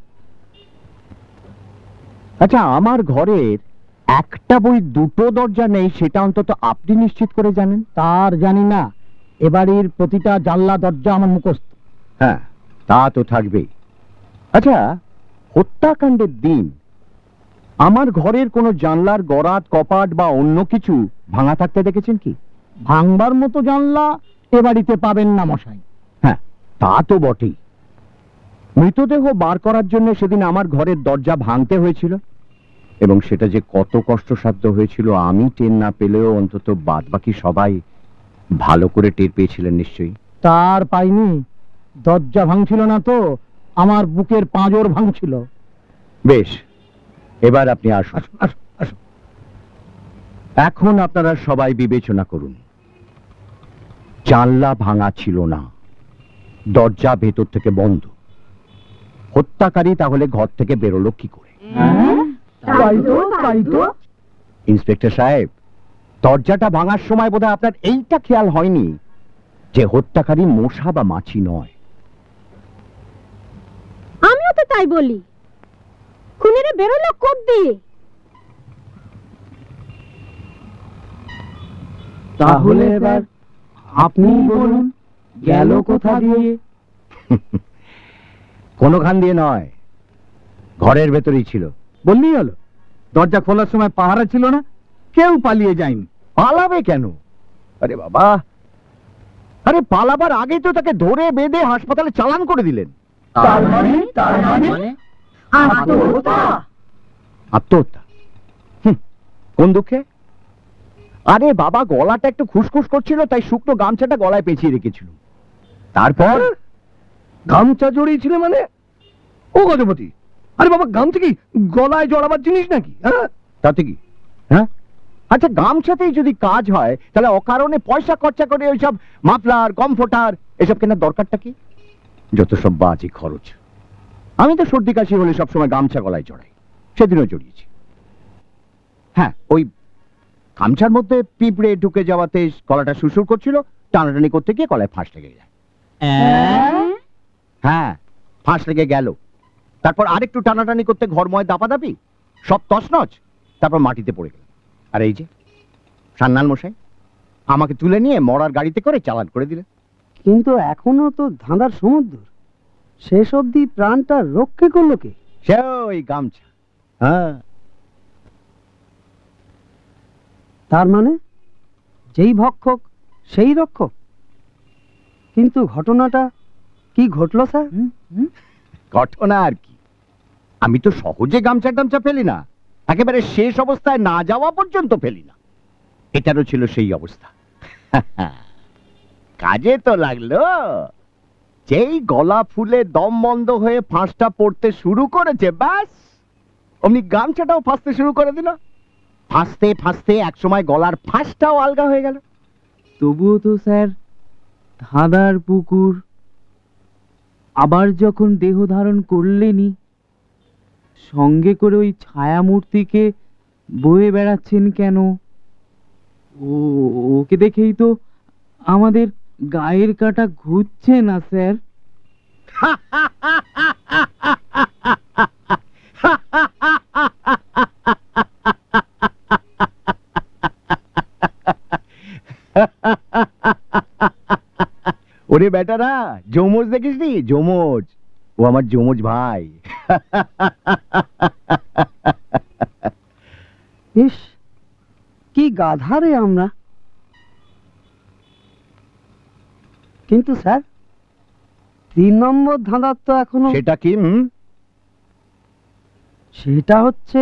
আচ্ছা, আমার ঘরের একটা বই দুটো দরজা নেই, সেটা অন্তত আপনি নিশ্চিত করে জানেন? তার জানি না, এবাড়ির প্রতিটা জানলা দরজা আমার মুখস্থ। হ্যাঁ, তা তো থাকবেই। আচ্ছা, হত্যাকাণ্ডের দিন আমার ঘরের কোনো জানলার গরাদ, কপাট বা অন্য কিছু ভাঙা থাকতে দেখেছেন কি? ভাঙবার মতো জানলা এ বাড়িতে পাবেন না মশাই। হ্যাঁ, তা তো বটেই। মৃতদেহ বার করার জন্য সেদিন আমার ঘরের দরজা ভাঙতে হয়েছিল, এবং সেটা যে কত কষ্টসাধ্য হয়েছিল আমি টের না পেলেও অন্তত বাদ বাকি সবাই ভালো করে টের পেয়েছিলেন নিশ্চয়ই। তার পাইনি। দরজা ভাঙছিল না তো, আমার বুকের পাঁজর ভাঙছিল। বেশ, এবার আপনি আসুন। এখন আপনারা সবাই বিবেচনা করুন। জানলা ভাঙা ছিল না, দরজা ভেতর থেকে বন্ধ। হত্যাকারী তাহলে ঘর থেকে বেরোলো কি করে? ইন্সপেক্টর সাহেব, দরজাটা ভাঙার সময় বোধহয় আপনার এইটা খেয়াল হয়নি যে হত্যাকারী মশা বা মাছি নয়। আমিও তো তাই বলি। খুনিরা বেরোলো কোথ দিয়ে? তাহলে এবার আপনি বলুন, গেল কোথা দিয়ে? কোনখান দিয়ে নয়, ঘরের ভেতরেই ছিল। বললেই হলো। দরজা খোলার সময় পাহারা ছিল না, কেউ পালিয়ে যায়নি। পালাবে কেন? আরে বাবা, আরে পালাবার আগে তো তাকে ধরে বেঁধে হাসপাতালে চালান করে দিলেন। তার মানে তার মানে আত্মহত্যা। আত্মহত্যা? হুঁ, কোন দুঃখে? আরে বাবা, গলাটা একটু খুসখুস করছিল, তাই শুকনো গামছাটা গলায় পেঁচিয়ে রেখেছিল। তারপর গামছা জড়িয়েছিল মানে? ও গজপতি, আরে বাবা, গামছা কি গলায় জড়াবার জিনিস নাকি? হ্যাঁ, তাতে কি? হ্যাঁ, আচ্ছা, গামছাতেই যদি কাজ হয় তাহলে অকারণে পয়সা খরচা করে ওইসব মাফলার, কমফোর্টার এসব কেনার দরকারটা কি? যত সব বাজে খরচ। আমি তো সর্দি কাশি হলে সবসময় গামছা গলায় জড়াই, সেদিনও জড়িয়েছি। হ্যাঁ, ওই গামছার মধ্যে পিঁপড়ে ঢুকে যাওয়াতে গলাটা সুসুর করছিল, টানাটানি করতে গিয়ে গলায় ফাঁস লেগে যায়। হ্যাঁ, ফাঁস লেগে গেল। তারপর আরেকটু টানাটানি করতে ঘরময় দাপাদাপি, সব তছনছ, তারপর মাটিতে পড়ে গেল। আর এই যে সান্নাল মশাই আমাকে তুলে নিয়ে মরার গাড়িতে করে চালান করে দিলেন। কিন্তু এখনো তো ধাঁধার সমুদ্র, শেষ অবধি প্রাণটা রক্ষে করলো কে? সে ওই গামছা। হ্যাঁ, তার মানে যেই ভক্ষক সেই রক্ষক। কিন্তু ঘটনাটা কি ঘটলো স্যার? ঘটনা আর কি, আমি তো সহজে গামছা টামছা ফেলি না, একেবারে শেষ অবস্থায় না যাওয়া পর্যন্ত ফেলি না। এটারও ছিল সেই অবস্থা। কাজে তো লাগলো। যেই গলা ফুলে দম বন্ধ হয়ে ফাঁসটা পড়তে শুরু করেছে, ব্যাস অমনি গামছাটাও ফাঁসতে শুরু করে দিল। ফাঁসতে ফাঁসতে একসময় গলার ফাঁসটাও আলগা হয়ে গেল। তবুও তো স্যার, ধাঁধার পুকুর আবার যখন দেহ ধারণ করলেনই, সঙ্গে করে ওই ছায়ামূর্তিকে বয়ে বেড়াচ্ছেন কেন? ও ওকে দেখেই তো আমাদের গায়ের কাটা ঘুরছে না স্যার। ওরে বেটারা, যমজ দেখিস নি? যমজ, ও আমার যমজ ভাই। ইস, কি গাধারে আমরা। কিন্তু স্যার, তিন নম্বর ধাঁধার তো এখনো। সেটা কি? হুম, সেটা হচ্ছে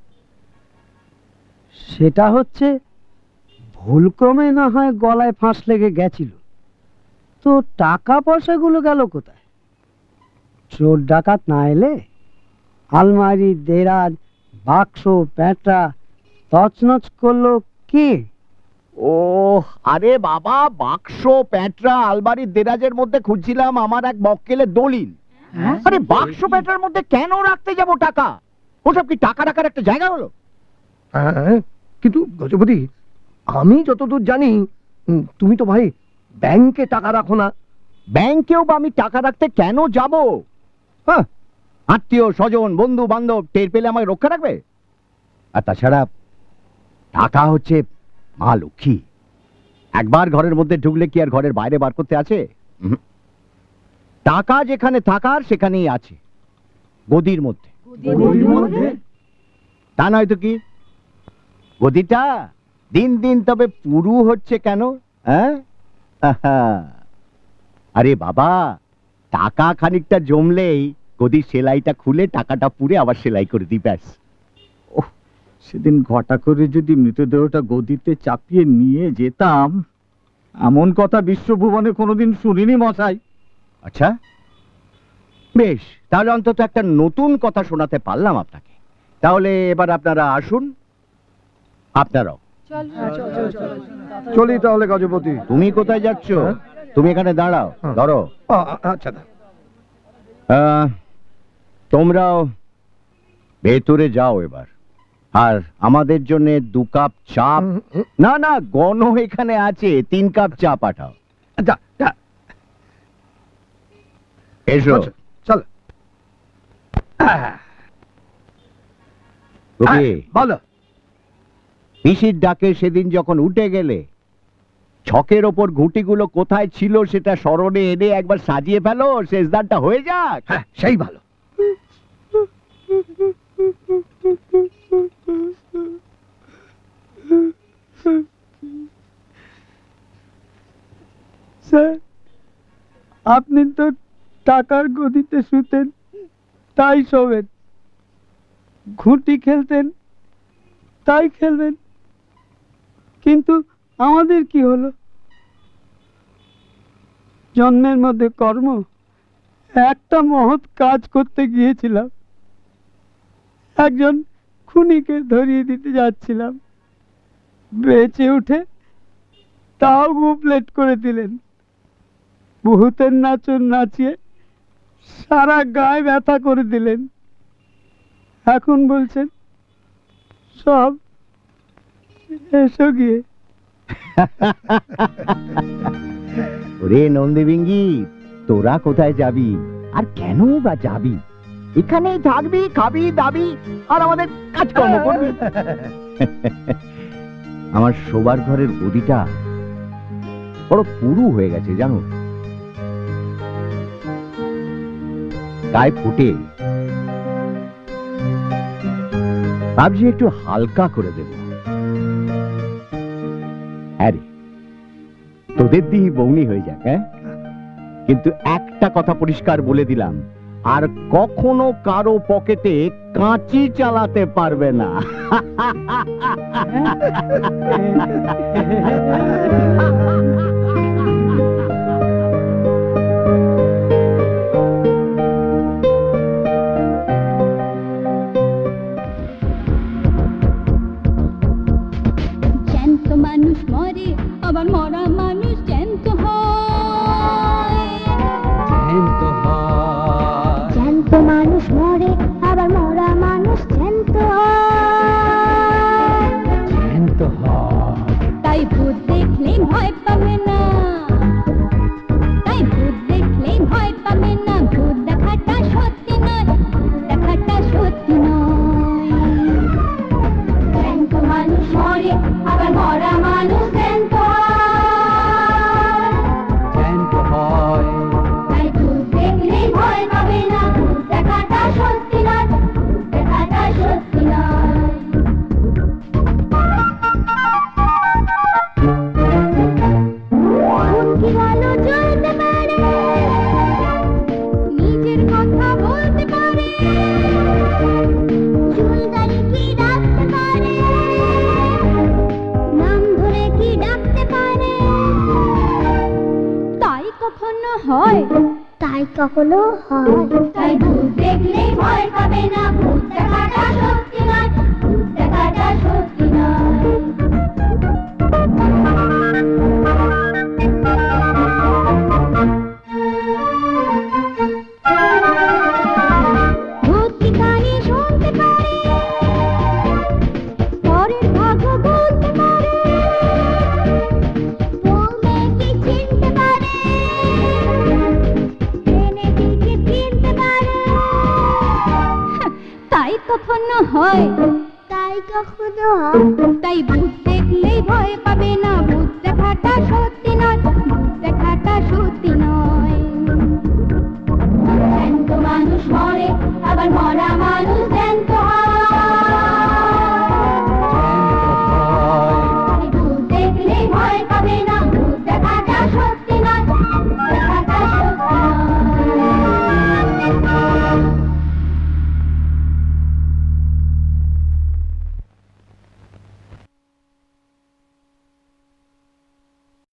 সেটা হচ্ছে ভুলক্রমে না হয় গলায় ফাঁস লেগে গেছিল, তো টাকা পয়সাগুলো গেল কোথায়? চোর ডাকাত না এলে আলমারি, দেরাজ, বাক্স, প্যাঁটরা তছনছ করলো কে? ও আরে বাবা, বাক্স, প্যাঁটরা, আলমারি, দেরাজের মধ্যে খুঁজছিলাম আমার এক মক্কেলের দলিল। আরে বাক্স প্যাঁটরার মধ্যে কেন রাখতে যাব টাকা? ওসব কি টাকা রাখার একটা জায়গা হলো? হ্যাঁ, কিন্তু গজপতি, আমি যতদূর জানি উম, তুমি তো ভাই ব্যাংকে টাকা রাখো না। ব্যাংকেও বা আমি টাকা রাখতে কেন যাব? হ্যাঁ, আত্মীয় স্বজন, বন্ধু বান্ধব টের পেলে আমায় রক্ষা রাখবে? আর তাছাড়া টাকা হচ্ছে মা লক্ষ্মী, একবার ঘরের মধ্যে ঢুকলে কি আর ঘরের বাইরে বার করতে আছে? উহুম। টাকা যেখানে থাকার সেখানেই আছে, গদির মধ্যে। তা নয় তো কি? গদিটা দিন দিন তবে পুরু হচ্ছে কেন? হ্যাঁ, আরে বাবা, টাকা খানিকটা জমলেই গদির সেলাইটা খুলে টাকাটা পুরে আবার সেলাই করে দিই, ব্যাস। সেদিন ঘটা করে যদি মৃতদেহটা গদিতে চাপিয়ে নিয়ে যেতাম, এমন কথা বিশ্বভুবনে কোনোদিন শুনিনি মশাই। আচ্ছা বেশ, তাহলে অন্তত একটা নতুন কথা শোনাতে পারলাম আপনাকে। তাহলে এবার আপনারা আসুন, আপনারাও চলি তাহলে গজপতি। তুমি কোথায় যাচ্ছ? তুমি এখানে দাঁড়াও, ধরো। আচ্ছা, আহ, তোমরাও ভেতরে যাও এবার, আর আমাদের জন্য দু কাপ চা। না না, গণ এখানে আছে, তিন কাপ চা পাঠাও। এসো, চল। বলো, পিসির ডাকে সেদিন যখন উঠে গেলে, ছকের ওপর ঘুঁটিগুলো কোথায় ছিল সেটা স্মরণে এনে একবার সাজিয়ে ফেলো, শেষদানটা হয়ে যাক। হ্যাঁ, সেই ভালো। স্যার, আপনি তো টাকার গদিতে শুতেন, তাই শোবেন, ঘুঁটি খেলতেন, তাই খেলবেন, কিন্তু আমাদের কি হলো? জন্মের মধ্যে কর্ম, একটা মহৎ কাজ করতে গিয়েছিলাম, একজন খুনিকে ধরিয়ে দিতে যাচ্ছিলাম, বেঁচে উঠে তাও গুপলেট করে দিলেন, ভূতের নাচন নাচিয়ে সারা গায়ে ব্যথা করে দিলেন, এখন বলছেন সব এসো গিয়ে। ওরে নন্দীবিঙ্গি, তোরা কোথায় যাবি আর কেন বা যাবি? এখানেই থাকবি, খাবি, দাবি আর আমাদের কাজকর্ম করবি। আমার শোবার ঘরের গদিটা বড় পুরু হয়ে গেছে জানো, গায়ে ফুটে। ভাবছি একটু হালকা করে দেব। আরে তোদের দিয়ে বউনি হয়ে যাক। হ্যাঁ, কিন্তু একটা কথা পরিষ্কার বলে দিলাম, আর কখনো কারো পকেটে কাঁচি চালাতে পারবে না। জ্যান্ত মানুষ মরে, আবার মরা মানুষ জ্যান্ত হয়। জ্যান্ত হয়, জ্যান্ত মানুষ মরে, আবার মরা মানুষ জ্যান্ত হয়। জ্যান্ত হয়। তাই ভূত দেখলেই ভয় পাবে না, তাই ভূত দেখলেই ভয় পাবে না। মরে আবার মরা মানুষ জ্যান্ত জ্যান্ত হয় তাই ভূত দেখলেই ভয় পাবে না ভূত দেখাটা সত্যি নয় ভূত দেখাটা সত্যি নয় ভূত কি ভালো চলতে পারে নিজের কথা বলতে পারে চুল দাড়ি কি রাখতে পারে নাম ধরে কি ডাকতে পারে তাই কখনো হয় তাই কখনো হয় তাই ভূত দেখলেই ভয় পাবে না ভূত দেখাটা সত্যি নয় ভূত দেখাটা সত্যি নয় ভূত কি কানে শুনতে পারে পরের ভাগ্য বলতে পারে বউকে কি চিনতে পারে ট্রেনে টিকিট কিনতে পারে তাই কখনো হয় তাই কখনো হয় তাই ভূত দেখলেই ভয় পাবে না ভূত দেখাটা সত্যি নয় ভূত দেখাটা সত্যি নয় জ্যান্ত মানুষ মরে আবার মরা মানুষ